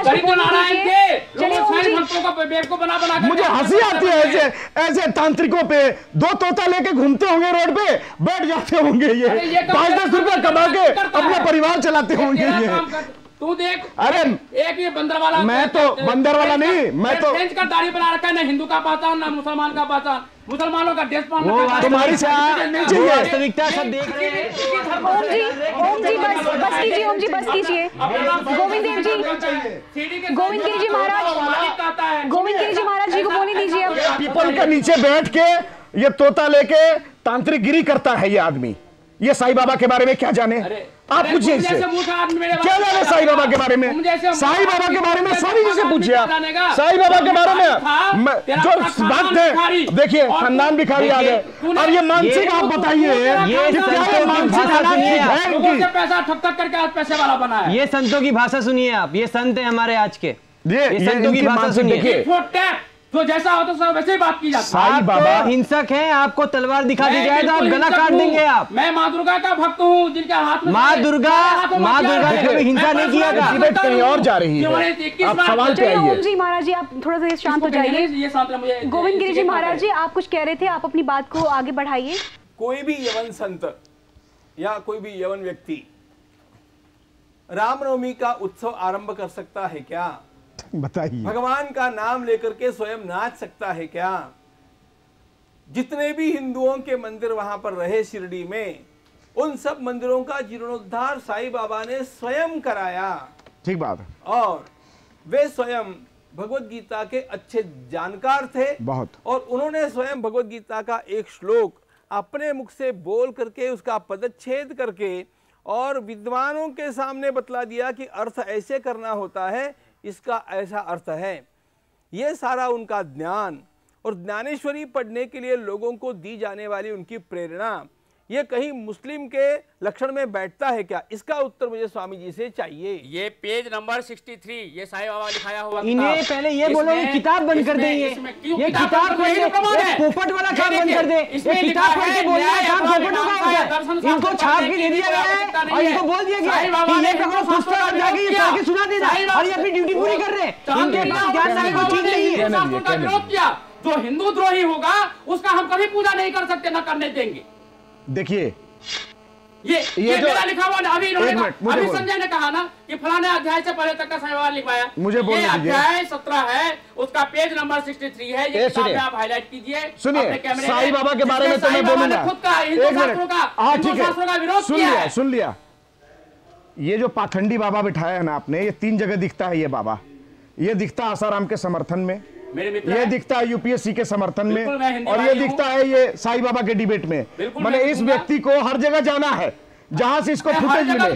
मुझे हंसी आती है ऐसे ऐसे तांत्रिकों पे। दो तोता लेके घूमते होंगे रोड पे, बैठ जाते होंगे ये, पाँच दस रुपया कमा के अपना परिवार चलाते होंगे ये। तू देख, अरे एक ये बंदर वाला, मैं तो बंदर वाला नहीं, मैं तो फ्रेंच का दाढ़ी बना रखा है, ना हिंदू का पहचान ना मुसलमान का पहचान। मुसलमानों का ड्रेस पहन रखा है। तुम्हारी से वास्तविकता सब देख रहे हैं। ओम जी ओम जी बस बस कीजिए, ओम जी बस कीजिए। गोविंद देव जी, गोविंद गिरी जी महाराज, गोविंद गिरी जी महाराज जी को बोलने दीजिए। अब पीपल के नीचे बैठ के ये तोता लेके तांत्रिक गिरी करता है ये आदमी। ये साईं बाबा के बारे में क्या जाने? आप पूछिए इससे क्या जाने साईं बाबा के बारे में? साईं बाबा के बारे में सभी से पूछिए आप। साईं बाबा के बारे में जो बात है, देखिए खानदान भिखारी आ गए। और ये मानसिक आप बताइए ये मानसिक हालत पैसा ठक ठक करके आज पैसे वाला बना है। ये संतों की भाषा सुनिए आप, ये संत है हमारे आज के, ये संतों की भाषा सुनिए। तो जैसा हो तो सब वैसे ही बात की जाती है। साईं बाबा हिंसक हैं, आपको तलवार दिखा दी जाए तो आप गला काट देंगे आप। मैं माँ दुर्गा का भक्त हूँ जिनके हाथ में माँ दुर्गा माँ दुर्गा ने कभी हिंसा नहीं किया था। डिबेट कहीं और जा रही है, आप सवाल पे आइए। ओम जी महाराज जी आप थोड़ा सा शांत हो जाइए। ये शांत मुझे। गोविंद गिरी जी महाराज जी आप कुछ कह रहे थे, आप अपनी बात को आगे बढ़ाइए। कोई भी यवन संत या कोई भी यवन व्यक्ति रामनवमी का उत्सव आरंभ कर सकता है क्या? बताइए। भगवान का नाम लेकर के स्वयं नाच सकता है क्या? जितने भी हिंदुओं के मंदिर वहां पर रहे शिरडी में, उन सब मंदिरों का जीर्णोद्धार साईं बाबा ने स्वयं कराया। ठीक बात है। और वे स्वयं भगवत गीता के अच्छे जानकार थे बहुत, और उन्होंने स्वयं भगवत गीता का एक श्लोक अपने मुख से बोल करके उसका पदच्छेद करके और विद्वानों के सामने बतला दिया कि अर्थ ऐसे करना होता है, इसका ऐसा अर्थ है। ये सारा उनका ज्ञान और ज्ञानेश्वरी पढ़ने के लिए लोगों को दी जाने वाली उनकी प्रेरणा, ये कहीं मुस्लिम के लक्षण में बैठता है क्या? इसका उत्तर मुझे स्वामी जी से चाहिए। ये पेज नंबर तिरसठ, ये साईं बाबा लिखाया हुआ इन्हें पहले ये बोलो ये किताब बंद कर देंगे, ये किताब खोल के पोपट वाला काम बंद कर दे। ये किताब खोल के बोलना है काम पोपटों का होता है। इनको छाप के दे दिया गया है और इनको बोल दिया गया है कि ये पकड़ो पुस्तक आप जाके ये पढ़ के सुना देना, और ये अपनी ड्यूटी पूरी कर रहे हैं। इनके पास ज्ञान लाने को चीज नहीं है। जो हिंदू द्रोही होगा उसका हम कभी पूजा नहीं कर सकते, न करने देंगे। देखिए ये ये, ये मेरा लिखा हुआ अभी इन्होंने अभी बोल। संजय ने कहा ना कि फलाने अध्याय से पहले तक का साईं बाबा लिखवाया। मुझे बोलने ये दीजिए। अध्याय सत्रह है, उसका पेज नंबर तिरसठ है। ये किताब में आप हाईलाइट कीजिए। सुनिए साईं बाबा के बारे में तो मैं बोलूंगा। खुद का हिंदू शास्त्रों का हाँ हिंदू ठीक शास्त्रों का है, विरोध सुन किया लिया है। सुन लिया। ये जो पाखंडी बाबा बिठाया है ना आपने, ये तीन जगह दिखता है। ये बाबा ये दिखता है आसाराम के समर्थन में, ये दिखता है यूपीएससी के समर्थन में, और ये दिखता है ये साईं बाबा के डिबेट में। मैंने इस व्यक्ति को हर जगह जाना है जहां से इसको फुटेज मिले।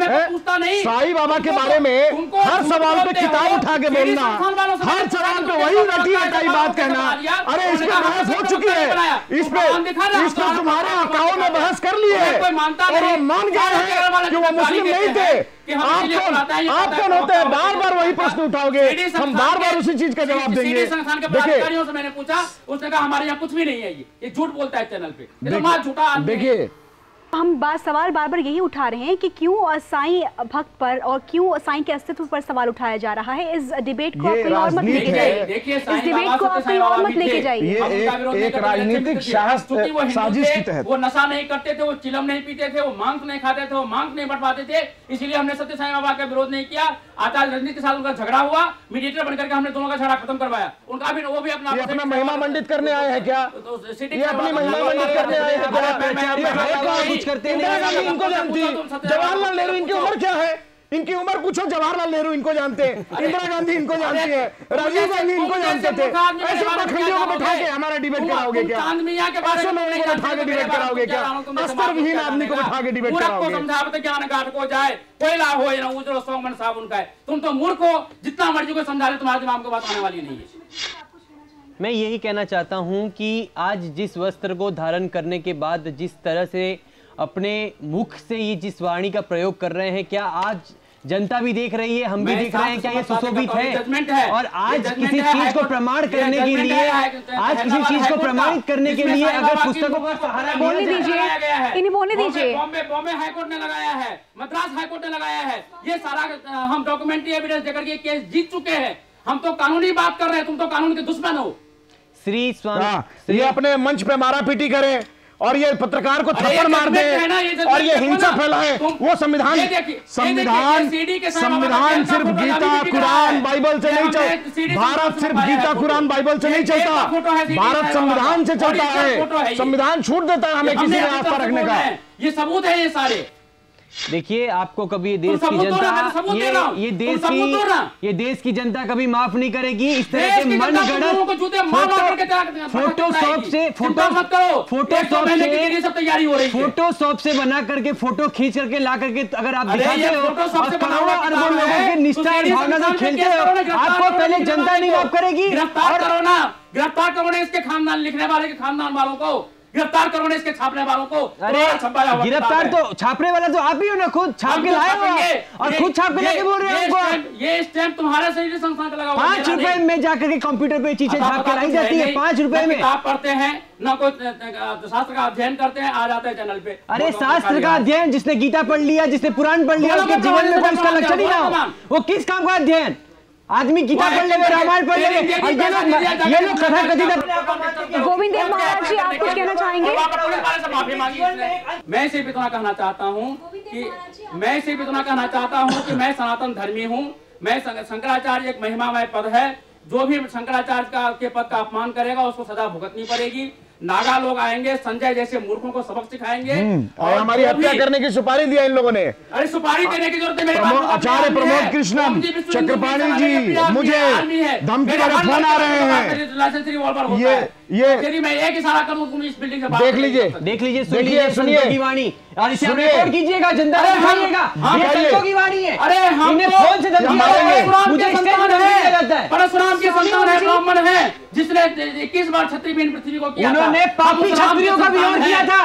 साईं बाबा के बारे में हर सवाल पे किताब उठा के बोलना, हर सवाल पे वही रटी रटाई बात कहना। अरे इस पे बहस हो चुकी है, इस पे इस पे तुम्हारे आकाओं ने बहस कर ली है और वो मान गए हैं कि वो मुस्लिम नहीं थे। आप कौन आप कौन होते हैं? बार बार वही प्रश्न उठाओगे, हम बार बार उसी चीज का जवाब देंगे। देखिए से मैंने पूछा, उसने कहा हमारे यहाँ कुछ भी नहीं है, ये ये झूठ बोलता है चैनल पे। झूठा देखिए हम बात सवाल बार बार यही उठा रहे हैं कि क्यों साईं भक्त पर और क्यों साईं के अस्तित्व पर सवाल उठाया जा रहा है। इस डिबेट को आप और मत लेके जाइए, इस डिबेट को आप कहीं और मत लेके जाइए। ये एक, एक राजनीतिक साजिश की तहत वो नशा नहीं करते थे, वो चिलम नहीं पीते थे, वो मांस नहीं खाते थे, वो मांस नहीं बंटवाते थे, इसलिए हमने सत्य साईं बाबा का विरोध नहीं किया। आचार्य रजनीश के साथ उनका झगड़ा हुआ, मीडिएटर बनकर के हमने दोनों का झगड़ा खत्म करवाया। उनका भी वो भी अपना अपना महिमा मंडित करने आए हैं क्या? ये अपनी महिमा मंडित करने आए हैं क्या? करते हैं। इनको जानती है जवाहरलाल नेहरू, इनकी उम्र क्या है? इनकी उम्र पूछो, जवाहरलाल नेहरू इनको जानते हैं, इंदिरा गांधी इनको जानती है, राजीव गांधी इनको जानते थे। ऐसे पाखंडियों को बैठा के हमारा डिबेट कराओगे क्या? ऐसे लोगों को बैठा के डिबेट कराओगे क्या? अस्तर विहीन आदमी को बैठा के डिबेट कराओगे? समझावते ज्ञान घाट को जाए, कोई लाभ हो ना उजरो सौ मन साबुन का है। तुम तो मूर्ख हो, जितना मर्जी को समझा ले तुम्हारे दिमाग को बात आने वाली नहीं है। मैं यही कहना चाहता हूं कि आज जिस वस्त्र को धारण करने के बाद जिस तरह से अपने मुख से ये जिस वाणी का प्रयोग कर रहे हैं, क्या आज जनता भी देख रही है, हम भी देख रहे हैं, क्या ये सुशोभित है? और आज किसी चीज को प्रमाण करने के लिए, आज किसी चीज को प्रमाणित करने के लिए अगर पुस्तकों का सहारा बोलने दीजिए, इन्हें बोलने दीजिए। बॉम्बे बॉम्बे हाईकोर्ट ने लगाया है, मद्रास हाईकोर्ट ने लगाया है, ये सारा हम डॉक्यूमेंट्री एविडेंस देकर के केस जीत चुके हैं। हम तो कानूनी बात कर रहे हैं, तुम तो कानून के दुश्मन हो। श्री स्वामी ये अपने मंच पे मारा पीटी करें और ये पत्रकार को थप्पड़ मार दे और ये हिंसा फैलाए, वो संविधान संविधान संविधान सिर्फ गीता कुरान बाइबल से नहीं चलता। भारत सिर्फ गीता कुरान बाइबल से नहीं चलता, भारत संविधान से चलता है। संविधान छूट देता है हमें किसी में आस्था रखने का। ये सबूत है ये सारे। देखिए, आपको कभी ये देश की जनता ये ये देश की ये देश की जनता कभी माफ नहीं करेगी इस तरह के मनगढ़ंत फोटोशॉप से फोटो फोटोशॉप से तैयारी हो रही है, फोटोशॉप से बना करके फोटो खींच करके ला करके अगर आप दिखाते हो और करोड़ों अरबों लोगों के निष्ठा और भावना से खेलते हो, आपको पहले जनता नहीं माफ करेगी। गिरफ्तार करो ना, गिरफ्तार करो ना इसके खानदान, लिखने वाले के खानदान वालों को गिरफ्तार करो, इसके छापने वालों को। अरे गिरफ्तार तो छापने वाला तो आप ही हो ना, खुद छाप के लाए हो और खुद छाप के लाके बोल रहे हो हमको। ये स्टैंप तुम्हारे शरीर संस्थान का लगा हुआ है। पांच रुपए में जाकर के कंप्यूटर पे चीजें छाप के लाई जाती है, पांच रुपए में। किताब पढ़ते हैं ना, कोई शास्त्र का अध्ययन करते हैं, आ जाते हैं चैनल पे। अरे शास्त्र का अध्ययन, जिसने गीता पढ़ लिया, जिसने पुराण पढ़ लिया, उसके जीवन में कोई उसका लक्षण ही ना हो, वो किस काम का अध्ययन? आदमी गीता पढ़ लेंगे, रामायण पढ़ लेंगे, और ये लोग ये लोग कथा कथित। गोविंद देव महाराज जी, आप कुछ कहना चाहेंगे? माफी मांगी। मैं सिर्फ इतना कहना चाहता हूँ कि मैं सिर्फ इतना कहना चाहता हूँ कि मैं सनातन धर्मी हूँ। मैं शंकराचार्य एक महिमामय पद है, जो भी शंकराचार्य का के पद का अपमान करेगा उसको सजा भुगतनी पड़ेगी। नागा लोग आएंगे, संजय जैसे मूर्खों को सबक सिखाएंगे और हमारी हत्या करने की सुपारी दिया इन लोगों ने। अरे सुपारी देने की जरूरत है? आचार्य प्रमोद कृष्णन चक्रपाणी जी, मुझे धमकी वाले फोन आ रहे हैं। ये ये यदि मैं एक इशारा करूं तुम इस बिल्डिंग से देख लीजिए, देख लीजिए, देखिए, सुनिए की वाणी और इसे रिकॉर्ड कीजिएगा, जनता को दिखाइएगा। ये संतों की वाणी है। अरे हम इन्हें फोन से धमकी मारेंगे, मुझे स्टेज पर दिया जाता है। परशुराम के संतान है, ब्राह्मण है, जिसने इक्कीस बार क्षत्रिय बहन पृथ्वी को किया था। उन्होंने पापी क्षत्रियों का विरोध किया था।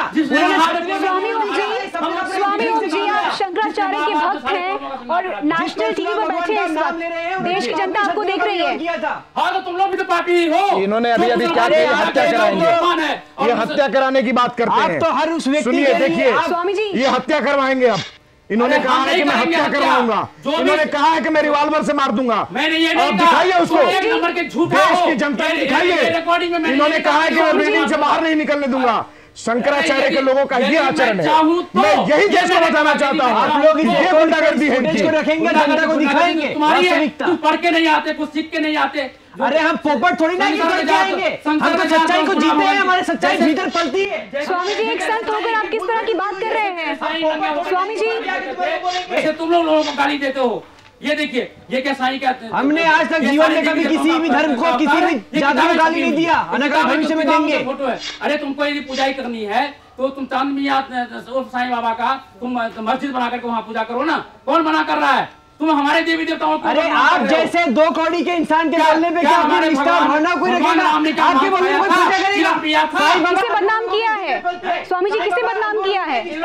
स्वामी ओम जी, स्वामी ओम जी, आप शंकराचार्य के भक्त हैं और नेशनल टीवी पर बैठे हैं इस वक्त, देश की जनता आपको देख रही है। हाँ तो तुम लोग भी तो पापी ही हो। इन्होंने अभी अभी क्या किया? हत्या कराएंगे, ये हत्या कराने की बात करते हैं। तो हर उस व्यक्ति सुनिए, देखिए, स्वामी जी, ये हत्या करवाएंगे। अब इन्होंने कहा है कि मैं हत्या करवाऊंगा, इन्होंने कहा है कि मैं रिवॉल्वर से मार दूंगा। मैंने ये अब दिखाइए उसको, एक नंबर के झूठे देश की जनता को दिखाइए। इन्होंने कहा है कि मैं बिल्डिंग से बाहर नहीं निकलने दूंगा। शंकराचार्य के लोगों का ये आचरण है। मैं यही देश को बताना चाहता हूँ। आप लोग ये गुंडागर्दी है, को रखेंगे, जनता को दिखाएंगे वास्तविकता। तुम पढ़ के नहीं आते, कुछ सीख के नहीं आते। अरे हम पोपट थोड़ी ना करके आएंगे, हम तो सच्चाई को जीते हैं, हमारे सच्चाई भीतर पलती है। स्वामी जी, एक संत होकर आप किस तरह की बात कर रहे हैं? स्वामी जी, वैसे तुम लोग लोगों को गाली देते हो। ये देखिए, ये क्या साईं क्या? हमने आज तक जीवन में कभी किसी भी धर्म को, किसी भी जाति को गाली नहीं दिया, अनका भविष्य में देंगे। फोटो है। अरे तुमको यदि पूजा ही करनी है तो तुम चांद मियां साईं बाबा का तुम मस्जिद बना करके वहाँ पूजा करो ना। कौन मना कर रहा है? तुम हमारे देवी देवताओं को। अरे आप जैसे दो कौड़ी के इंसान के बोलने पे क्या अपनी निष्ठा भावना कोई रखेगा? आपके बोलने पे कोई पूजा करेगा? किसे बदनाम किया है? स्वामी जी, किसे बदनाम किया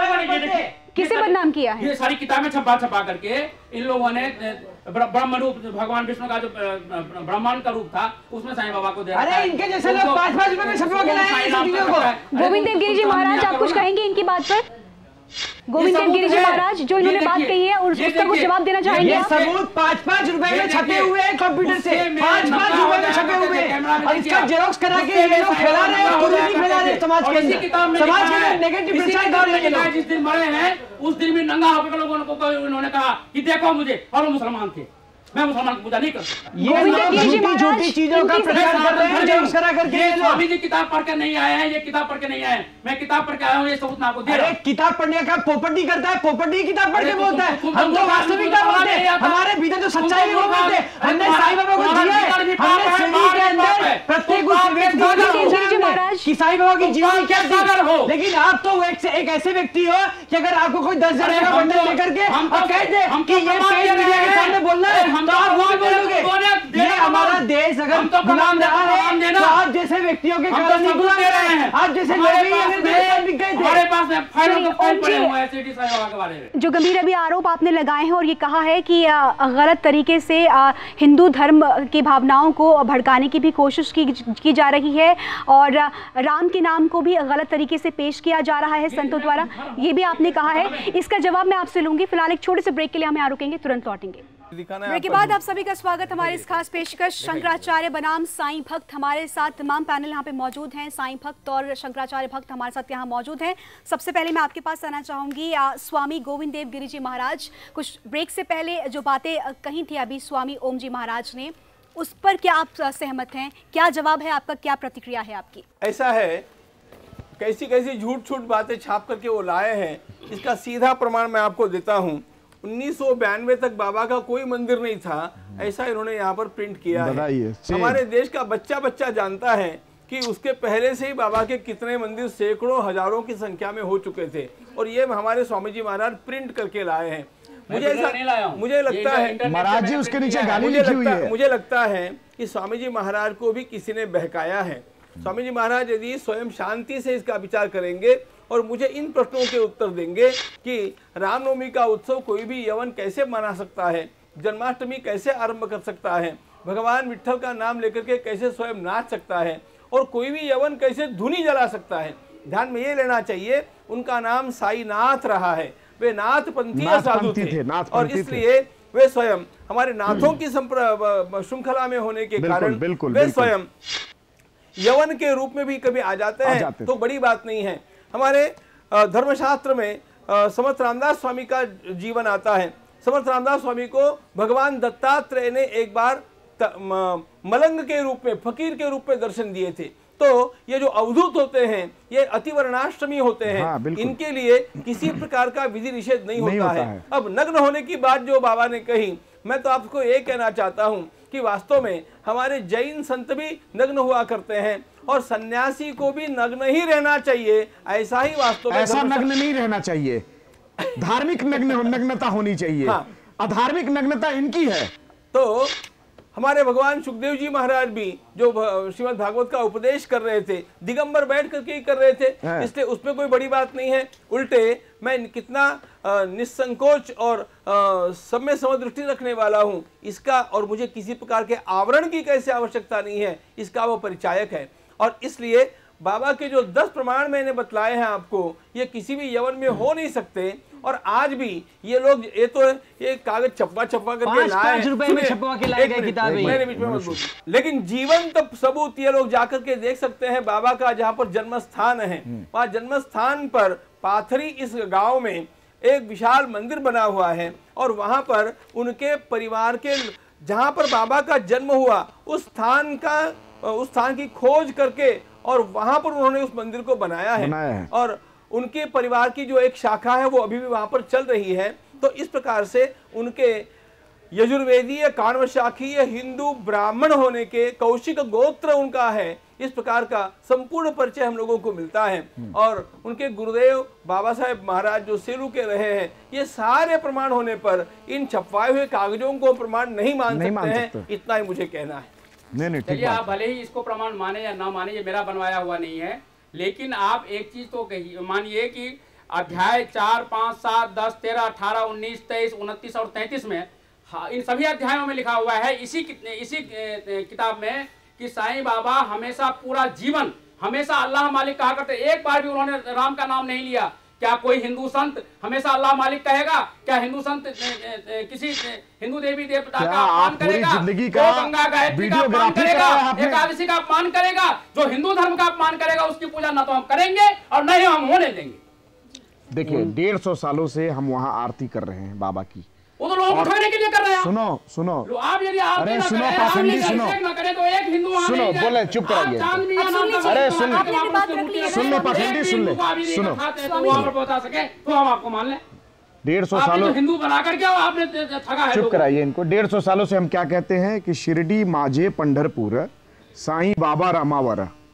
है? किसे बदनाम किया है? ये सारी किताबें छपा छपा करके इन लोगों ने ब्रह्म रूप, भगवान विष्णु का जो ब्रह्मांड का रूप था, उसमें साईं बाबा को दे। अरे इनके जैसे लोग पाँच पाँच रुपए में छपवा के लाए हैं चीजों को। गोविंद देव गिरी जी महाराज, आप कुछ कहेंगे इनकी बात पर? गोविंद देव गिरी जी महाराज, जो इन्होंने बात कही है और उसका कुछ जवाब देना चाहेंगे? ये सबूत पाँच पाँच रुपए में छपे हुए हैं कंप्यूटर से, पाँच पाँच रुपए में छपे हुए हैं और इसका जेरोक्स करा के ये लोग फैला रहे हैं, कुरीति फैला रहे हैं समाज के अंदर। समाज के अंदर नेगेटिव प्रचार कर रहे हैं लोग। जिस दिन मरे हैं उस दिन भी नंगा होकर लोगों को उन्होंने कहा कि देखो मुझे, और वो मुसलमान थे। मैं मुसलमान की पूजा नहीं कर सकता। ये झूठी झूठी चीजों का प्रचार कर रहे हैं, जेरोक्स करा करके। स्वामी जी किताब पढ़ के नहीं आए हैं, ये किताब पढ़ के नहीं आए हैं। मैं किताब पढ़ के आया हूँ, ये सबूत मैं आपको दे रहा हूँ। किताब पढ़ने का पोपट नहीं करता है, पोपट नहीं किताब पढ़ के बोलता है। हम तो वास्तविकता बोलते हैं, हमारे भीतर जो सच्चाई है वो बोलते हैं। हमने साईं बाबा को जिया है, हमने सभी के अंदर प्रत्येक कि साईं बाबा की जीवनी क्या थी। लेकिन आप तो एक ऐसे व्यक्ति हो कि अगर आपको कोई दस हजार का बंडल लेकर के और कह दे कि ये पेज मीडिया के सामने बोलना है, तो आप वो बोलोगे। ये हमारा देश अगर तो गुलाम रहा है तो आप जैसे व्यक्तियों के कारण नहीं गुलाम रहे हैं, आप जैसे लोग ही अगर देश बिक गए थे। हमारे पास फाइनल फाइल पड़े हुए हैं सिटी साईं बाबा के बारे में। जो गंभीर अभी आरोप आपने लगाए हैं और ये कहा है कि गलत तरीके से हिंदू धर्म की भावनाओं को भड़काने की भी कोशिश की की जा रही है और राम के नाम को भी गलत तरीके से पेश किया जा रहा है संतों द्वारा, ये भी आपने कहा है। इसका जवाब मैं आपसे लूंगी। फिलहाल एक छोटे से ब्रेक के लिए हम यहाँ रुकेंगे, तुरंत लौटेंगे। ब्रेक के बाद आप सभी का स्वागत हमारे इस खास पेशकश शंकराचार्य बनाम साईं भक्त। हमारे साथ तमाम पैनल यहाँ पे मौजूद हैं, साईं भक्त और शंकराचार्य भक्त हमारे साथ यहाँ मौजूद हैं। सबसे पहले मैं आपके पास आना चाहूंगी स्वामी गोविंद देव गिरी जी महाराज। कुछ ब्रेक से पहले जो बातें कही थी अभी स्वामी ओम जी महाराज ने, उस पर क्या आप सहमत हैं? क्या जवाब है आपका, क्या प्रतिक्रिया है आपकी? ऐसा है, कैसी कैसी झूठ झूठ बातें छाप करके वो लाए हैं, इसका सीधा प्रमाण मैं आपको देता हूँ। उन्नीस सौ बयानवे तक बाबा का कोई मंदिर नहीं था, ऐसा इन्होंने यहाँ पर प्रिंट किया है। हमारे देश का बच्चा बच्चा जानता है कि उसके पहले से ही बाबा के कितने मंदिर सैकड़ों हजारों की संख्या में हो चुके थे, और ये हमारे स्वामी जी महाराज प्रिंट करके लाए हैं। मुझे ऐसा मुझे लगता है महाराज जी उसके नीचे गाली लिखी हुई है। मुझे लगता है कि स्वामी जी महाराज को भी किसी ने बहकाया है। स्वामी जी महाराज यदि स्वयं शांति से इसका विचार करेंगे और मुझे इन प्रश्नों के उत्तर देंगे कि रामनवमी का उत्सव कोई भी यवन कैसे मना सकता है, जन्माष्टमी कैसे आरंभ कर सकता है, भगवान विठ्ठल का नाम लेकर के कैसे स्वयं नाच सकता है, और कोई भी यवन कैसे धुनी जला सकता है। ध्यान में ये लेना चाहिए, उनका नाम साईनाथ रहा है, वे नाथ पंथीय साधु थे, थे और इसलिए वे स्वयं हमारे नाथों की श्रृंखला में होने के कारण वे स्वयं यवन के रूप में भी कभी आ जाते हैं, आ जाते तो बड़ी बात नहीं है। हमारे धर्मशास्त्र में समर्थ रामदास स्वामी का जीवन आता है। समर्थ रामदास स्वामी को भगवान दत्तात्रेय ने एक बार मलंग के रूप में, फकीर के रूप में दर्शन दिए थे। तो ये जो अवधूत होते हैं, ये अतिवर्णाश्रमी होते हैं, हाँ, इनके लिए किसी प्रकार का विधि निषेध नहीं, नहीं होता, होता है।, है अब नग्न होने की बात जो बाबा ने कही, मैं तो आपको ये कहना चाहता हूं कि वास्तव में हमारे जैन संत भी नग्न हुआ करते हैं और सन्यासी को भी नग्न ही रहना चाहिए। ऐसा ही वास्तव में ऐसा नग्न नहीं रहना चाहिए, धार्मिक नग्न नग्नता होनी चाहिए। हाँ। अधार्मिक नग्नता इनकी है। तो हमारे भगवान सुखदेव जी महाराज भी जो श्रीमद् भागवत का उपदेश कर रहे थे, दिगंबर बैठ करके ही कर रहे थे, इसलिए उसमें कोई बड़ी बात नहीं है। उल्टे मैं कितना निसंकोच और सब में समदृष्टि रखने वाला हूँ इसका, और मुझे किसी प्रकार के आवरण की कैसे आवश्यकता नहीं है, इसका वो परिचायक है। और इसलिए बाबा के जो दस प्रमाण मैंने बतलाए हैं आपको, ये किसी भी यवन में हो नहीं सकते। और आज भी ये लोग, ये तो ये कागज छपवा छपवा करके लाए हैं, लेकिन जीवंत सबूत ये लोग जाकर के देख सकते हैं। बाबा का जहाँ पर जन्म स्थान है, वहाँ जन्म स्थान पर पाथरी इस गांव में एक विशाल मंदिर बना हुआ है, और वहां पर उनके परिवार के, जहां पर बाबा का जन्म हुआ उस स्थान का, उस स्थान की खोज करके और वहां पर उन्होंने उस मंदिर को बनाया है, बनाया है। और उनके परिवार की जो एक शाखा है वो अभी भी वहां पर चल रही है। तो इस प्रकार से उनके यजुर्वेदीय काण्वशाखीय हिंदू ब्राह्मण होने के, कौशिक गोत्र उनका है, इस प्रकार का संपूर्ण परिचय हम लोगों को मिलता है। और उनके गुरुदेव बाबा साहेब महाराज जो सेलू के रहे हैं, ये सारे प्रमाण होने पर इन छपवाए हुए कागजों को प्रमाण नहीं मान नहीं सकते हैं। सकते। इतना ही मुझे कहना है। नहीं नहीं चलिए, आप भले ही इसको प्रमाण माने या ना माने, ये मेरा बनवाया हुआ नहीं है, लेकिन आप एक चीज तो कही, मानिए कि अध्याय चार पाँच सात दस तेरह अठारह उन्नीस तेईस उनतीस और तैंतीस में, हाँ, इन सभी अध्यायों में लिखा हुआ है इसी इसी किताब में कि साईं बाबा हमेशा पूरा जीवन हमेशा अल्लाह मालिक कहा करते। एक बार भी उन्होंने राम का नाम नहीं लिया। क्या कोई हिंदू संत हमेशा अल्लाह मालिक कहेगा? क्या हिंदू संत किसी हिंदू देवी देवता का अपमान करेगा? तो गंगा गायत्री का अपमान करेगा, एकादशी का अपमान करेगा, जो हिंदू धर्म का अपमान करेगा उसकी पूजा ना तो हम करेंगे और न ही हम होने देंगे। देखिए, डेढ़ सौ सालों से हम वहाँ आरती कर रहे हैं बाबा की, वो तो लोग उठाने के लिए कर रहे हैं। सुनो सुनो आप यदि आप अरे सुनो पाखंडी, सुनो ना करें तो एक हिंदू सुनो बोले चुप कराइए। अरे सुन सुन लो पाखंडी, सुन ले, सुनो वहां पर पहुंचा सके तो हम आपको मान लें। डेढ़ सौ सालों हिंदू बनाकर क्या आपने ठगा है? चुप कराइए इनको। डेढ़ सौ सालों से हम क्या कहते हैं कि शिरडी माजे पंढरपुर साईं बाबा रामावर,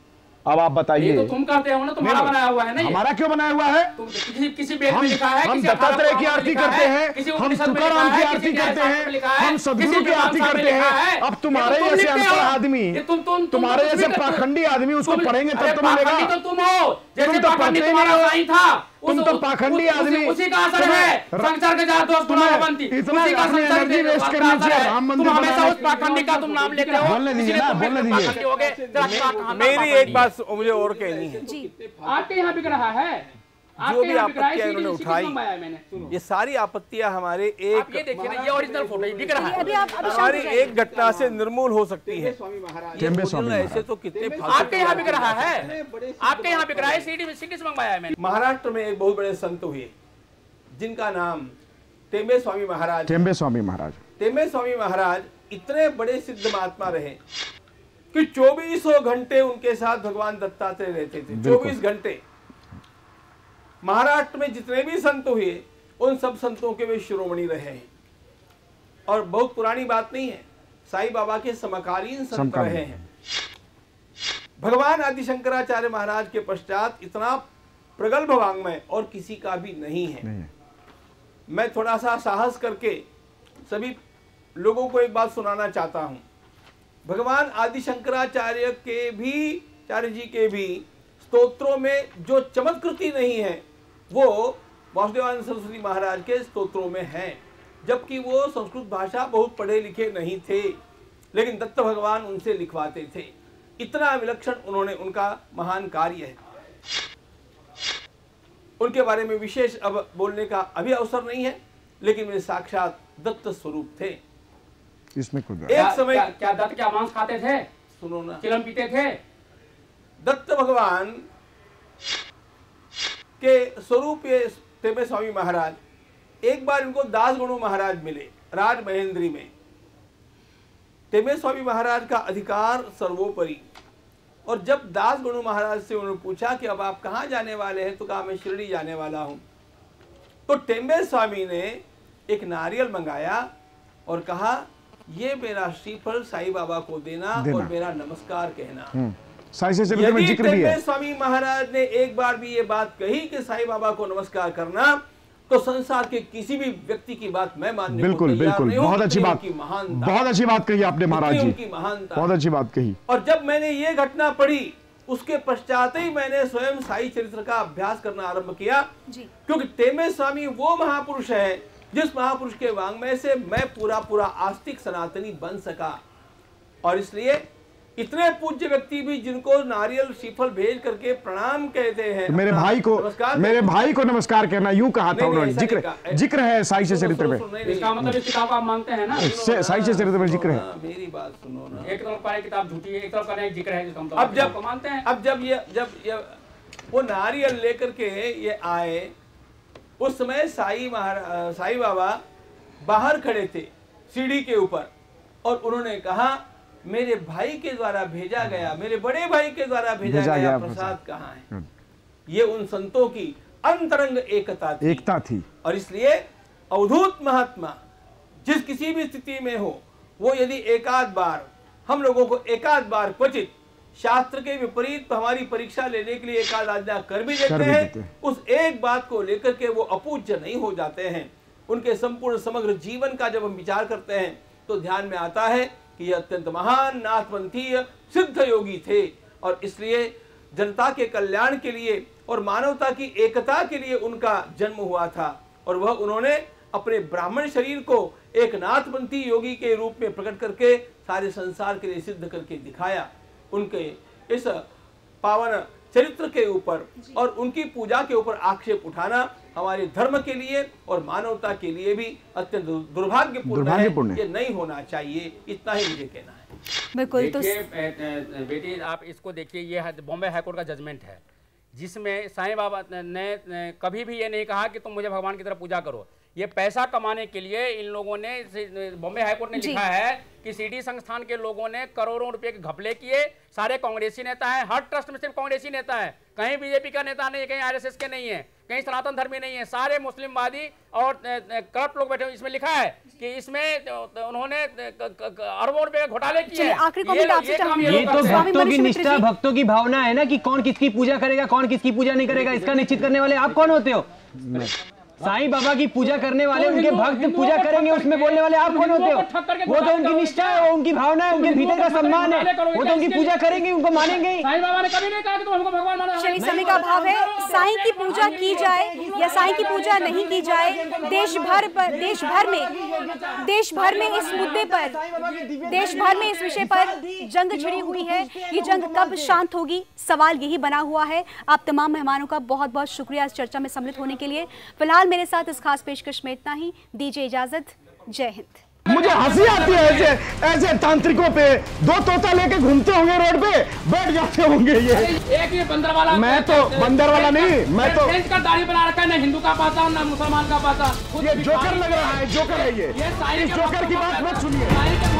अब आप बताइए। ये तो तुम करते हो ना, तुम्हारा बनाया हुआ है ना। हमारा क्यों बनाया हुआ है? तुम किसी किसी वेद में लिखा है, हम किसी दत्तात्रेय की आरती करते हैं, किसी हम उपनिषद में तुकाराम लिखा की है, आरती किसी करते शास्त्र में लिखा हैं, है, हम सदगुरु किसी की आरती मीमांसा में करते लिखा हैं। है। अब तुम्हारे ये तो तुम जैसे लिखते अनपढ़ हो। आदमी, ये तुम तुम तुम्हारे तुम जैसे भी करते हो। पाखंडी आदमी उसको तुम- पढ़ेंगे अरे तब तो मिलेगा। पाखंडी तो तुम हो, जैसे तुम तो पाखंडी पढ़ते तुम्हारा नहीं हो। साईं था, तुम उस- तो उस- पाखंडी उस- आदमी। उसी का असर तुम्हें- है, संसार के जहाँ दोस्त तुम्हें बनती, इतना उसी का अपनी संसार एनर्जी के वेस्ट दोस्त करनी का असर चाहिए है। राम तुम मंदिर हमेशा बनाने उस पाखंडी का तुम नाम लेते हो। बोलने दीजिए ना, बोलने दीजिए। पाखंडी हो गए, तेरा क्या कहा ना मेरी पाखंडी एक बात मुझे और कहनी है। जी आपके यहाँ बिक रहा है, जो आपके भी यहाँ बिक रहा है, आपत्तियां इसी- इन्होंने इसी की उठाई, मंगाया है मैंने। सुनो। ये सारी आपत्तियां हमारे आप ये एक देखिए ना, ये ओरिजिनल फोटो बिक रहा है। अभी आप अभी शांत हमारी हो जाइए। एक घटना से निर्मूल हो सकती है। ये टेम्बे स्वामी बोलना ऐसे महाराज। तो कितने आपके फालतू यहाँ बिक रहा है, आपके यहाँ बिक रहा है, सीडी सीडी से मंगवाया है मैंने। महाराष्ट्र में एक बहुत बड़े संत हुए जिनका नाम टेम्बे स्वामी महाराज। टेम्बे स्वामी महाराज टेम्बे स्वामी महाराज इतने बड़े सिद्ध महात्मा रहे कि चौबीसों घंटे उनके साथ भगवान दत्तात्रेय रहते थे। चौबीस घंटे महाराष्ट्र में जितने भी संत हुए उन सब संतों के वे शिरोमणि रहे हैं। और बहुत पुरानी बात नहीं है, साईं बाबा के समकालीन संत समकालीन। रहे हैं। भगवान आदि शंकराचार्य महाराज के पश्चात इतना प्रगल्भ वाङ्मय और किसी का भी नहीं है। नहीं है। मैं थोड़ा सा साहस करके सभी लोगों को एक बात सुनाना चाहता हूं। भगवान आदि शंकराचार्य के भी चार्य जी के भी स्तोत्रों में जो चमत्कृति नहीं है वो वासुदेवानंद सरस्वती महाराज के स्तोत्रों में है, जबकि वो संस्कृत भाषा बहुत पढ़े लिखे नहीं थे, लेकिन दत्त भगवान उनसे लिखवाते थे। इतना विलक्षण उन्होंने, उनका महान कार्य है। उनके बारे में विशेष अब बोलने का अभी अवसर नहीं है, लेकिन वे साक्षात दत्त स्वरूप थे। इसमें कोई बात एक समय क्या, क्या दत्त क्या मांस खाते थे, सुनो ना, चिलम पीते थे? दत्त भगवान के स्वरूप ये टेम्बे स्वामी महाराज, एक बार इनको दास गणु महाराज मिले राज महेंद्री में। टेम्बे स्वामी महाराज का अधिकार सर्वोपरि। और जब दास गणु महाराज से उन्होंने पूछा कि अब आप कहाँ जाने वाले हैं, तो कहा मैं शिरडी जाने वाला हूँ। तो टेम्बे स्वामी ने एक नारियल मंगाया और कहा ये मेरा श्रीफल साईं बाबा को देना, देना। और मेरा नमस्कार कहना। हम्म, साईं से चरित्र में यदि जिक्र भी टेम्बे है। स्वामी महाराज ने एक बार भी ये बात कही कि साईं बाबा को नमस्कार करना, तो संसार के किसी भी व्यक्ति की बात मैं मानने बिल्कुल को तैयार बिल्कुल, नहीं हूं। बहुत अच्छी इतनी बात, उनकी महानता, बहुत अच्छी बात कही आपने महाराज इतनी जी, उनकी महानता। बहुत अच्छी बात कही। और जब मैंने ये घटना पढ़ी, उसके पश्चात ही मैंने स्वयं साई चरित्र का अभ्यास करना आरंभ किया। जी क्योंकि टेम्बे स्वामी वो महापुरुष है जिस महापुरुष के वांग्मय से मैं पूरा पूरा आस्तिक सनातनी बन सका। और इसलिए इतने पूज्य व्यक्ति भी जिनको नारियल श्रीफल भेज करके प्रणाम कहते हैं, तो मेरे भाई को नमस्कार मेरे कहते हैं। भाई को नमस्कार करना, यूं कहा था नहीं, उन्होंने। ऐसा नहीं जिक्र कहा। जिक्र है साई से सुनो, चरित्र में, सुनो, सुनो, नहीं, इसका नहीं, मतलब इस किताब को आप मानते हैं ना? से- साई से चरित्र में जिक्र है। हाँ, मेरी बात सुनो ना। एक तरफ पर किताब झूठी है, एक तरफ पर एक जिक्र है, जिसका मतलब अब आप जब को मानते हैं। अब जब ये जब ये वो नारियल लेकर के ये आए, उस समय साई महाराज साई बाबा बाहर खड़े थे सीढ़ी के ऊपर, और उन्होंने कहा मेरे भाई के द्वारा भेजा गया, मेरे बड़े भाई के द्वारा भेजा, भेजा गया गया प्रसाद कहाँ है। ये उन संतों की अंतरंग एकता थी। एकता थी। और इसलिए अवधूत महात्मा जिस किसी भी स्थिति में हो, वो यदि एकाध बार हम लोगों को एकाध बार क्वचित शास्त्र के विपरीत हमारी परीक्षा लेने के लिए एकाध आज्ञा कर भी देते कर भी हैं, देते हैं। उस एक बात को लेकर के वो अपूज्य नहीं हो जाते हैं। उनके संपूर्ण समग्र जीवन का जब हम विचार करते हैं तो ध्यान में आता है कि ये अत्यंत महान नाथपंथीय सिद्ध योगी थे। और इसलिए जनता के कल्याण के लिए और मानवता की एकता के लिए उनका जन्म हुआ था। और वह उन्होंने अपने ब्राह्मण शरीर को एक नाथपंथी योगी के रूप में प्रकट करके सारे संसार के लिए सिद्ध करके दिखाया। उनके इस पावन चरित्र के ऊपर और उनकी पूजा के ऊपर आक्षेप उठाना हमारे धर्म के लिए और मानवता के लिए भी अत्यंत दुर्भाग्यपूर्ण दुर्भाग्यपूर्ण है। है। ये नहीं होना चाहिए, इतना ही मुझे कहना है। बिल्कुल। तो देखिए ए- ए- बेटी, आप इसको देखिए, ये है बॉम्बे हाईकोर्ट का जजमेंट है, जिसमें साईं बाबा ने, ने कभी भी ये नहीं कहा कि तुम मुझे भगवान की तरह पूजा करो। ये पैसा कमाने के लिए इन लोगों ने, बॉम्बे हाईकोर्ट ने जी। लिखा है कि सीडी संस्थान के लोगों ने करोड़ों रुपए के घपले किए। सारे कांग्रेसी नेता हैं, हर ट्रस्ट में सिर्फ कांग्रेसी नेता है, कहीं बीजेपी का नेता नहीं है, कहीं आरएसएस के नहीं है, कहीं सनातन धर्मी नहीं है, सारे मुस्लिमवादी और करप्ट लोग बैठे। इसमें लिखा है कि इसमें उन्होंने अरबों रुपए के घोटाले किए। ये तो भक्तों की निष्ठा, भक्तों की भावना है ना कि कौन किसकी पूजा करेगा, कौन किसकी पूजा नहीं करेगा, इसका निश्चित करने वाले आप कौन होते हो? साईं बाबा की पूजा करने वाले, उनके भक्त पूजा करेंगे, उसमें बोलने वाले आप कौन होते हो? वो तो उनकी निष्ठा है, उनकी भावना है, उनके भीतर का सम्मान है, वो तो उनकी पूजा करेंगे, उनको मानेंगे। साईं बाबा ने कभी नहीं कहा कि तुम हमको भगवान मानो। श्री समय का भाव है, साईं की पूजा की जाए या साईं की पूजा नहीं की जाए, देश भर पर देश भर में देश भर में इस मुद्दे पर देश भर में इस विषय पर जंग छिड़ी हुई है। ये जंग कब शांत होगी, सवाल यही बना हुआ है। आप तमाम मेहमानों का बहुत बहुत शुक्रिया इस चर्चा में सम्मिलित होने के लिए। फिलहाल मेरे साथ इस खास पेशकश में इतना ही। दीजिए इजाजत। जय हिंद। मुझे हंसी आती है ऐसे ऐसे तांत्रिकों पे, दो तोता लेके घूमते होंगे रोड पे, बैठ जाते होंगे ये। एक ये बंदर वाला, मैं तो बंदर वाला नहीं, मैं तो का दाढ़ी बना रखा है, ना हिंदू का पाता ना मुसलमान का पाता। ये जोकर लग रहा है, जोकर है ये। इस जोकर की बात मत सुनिए।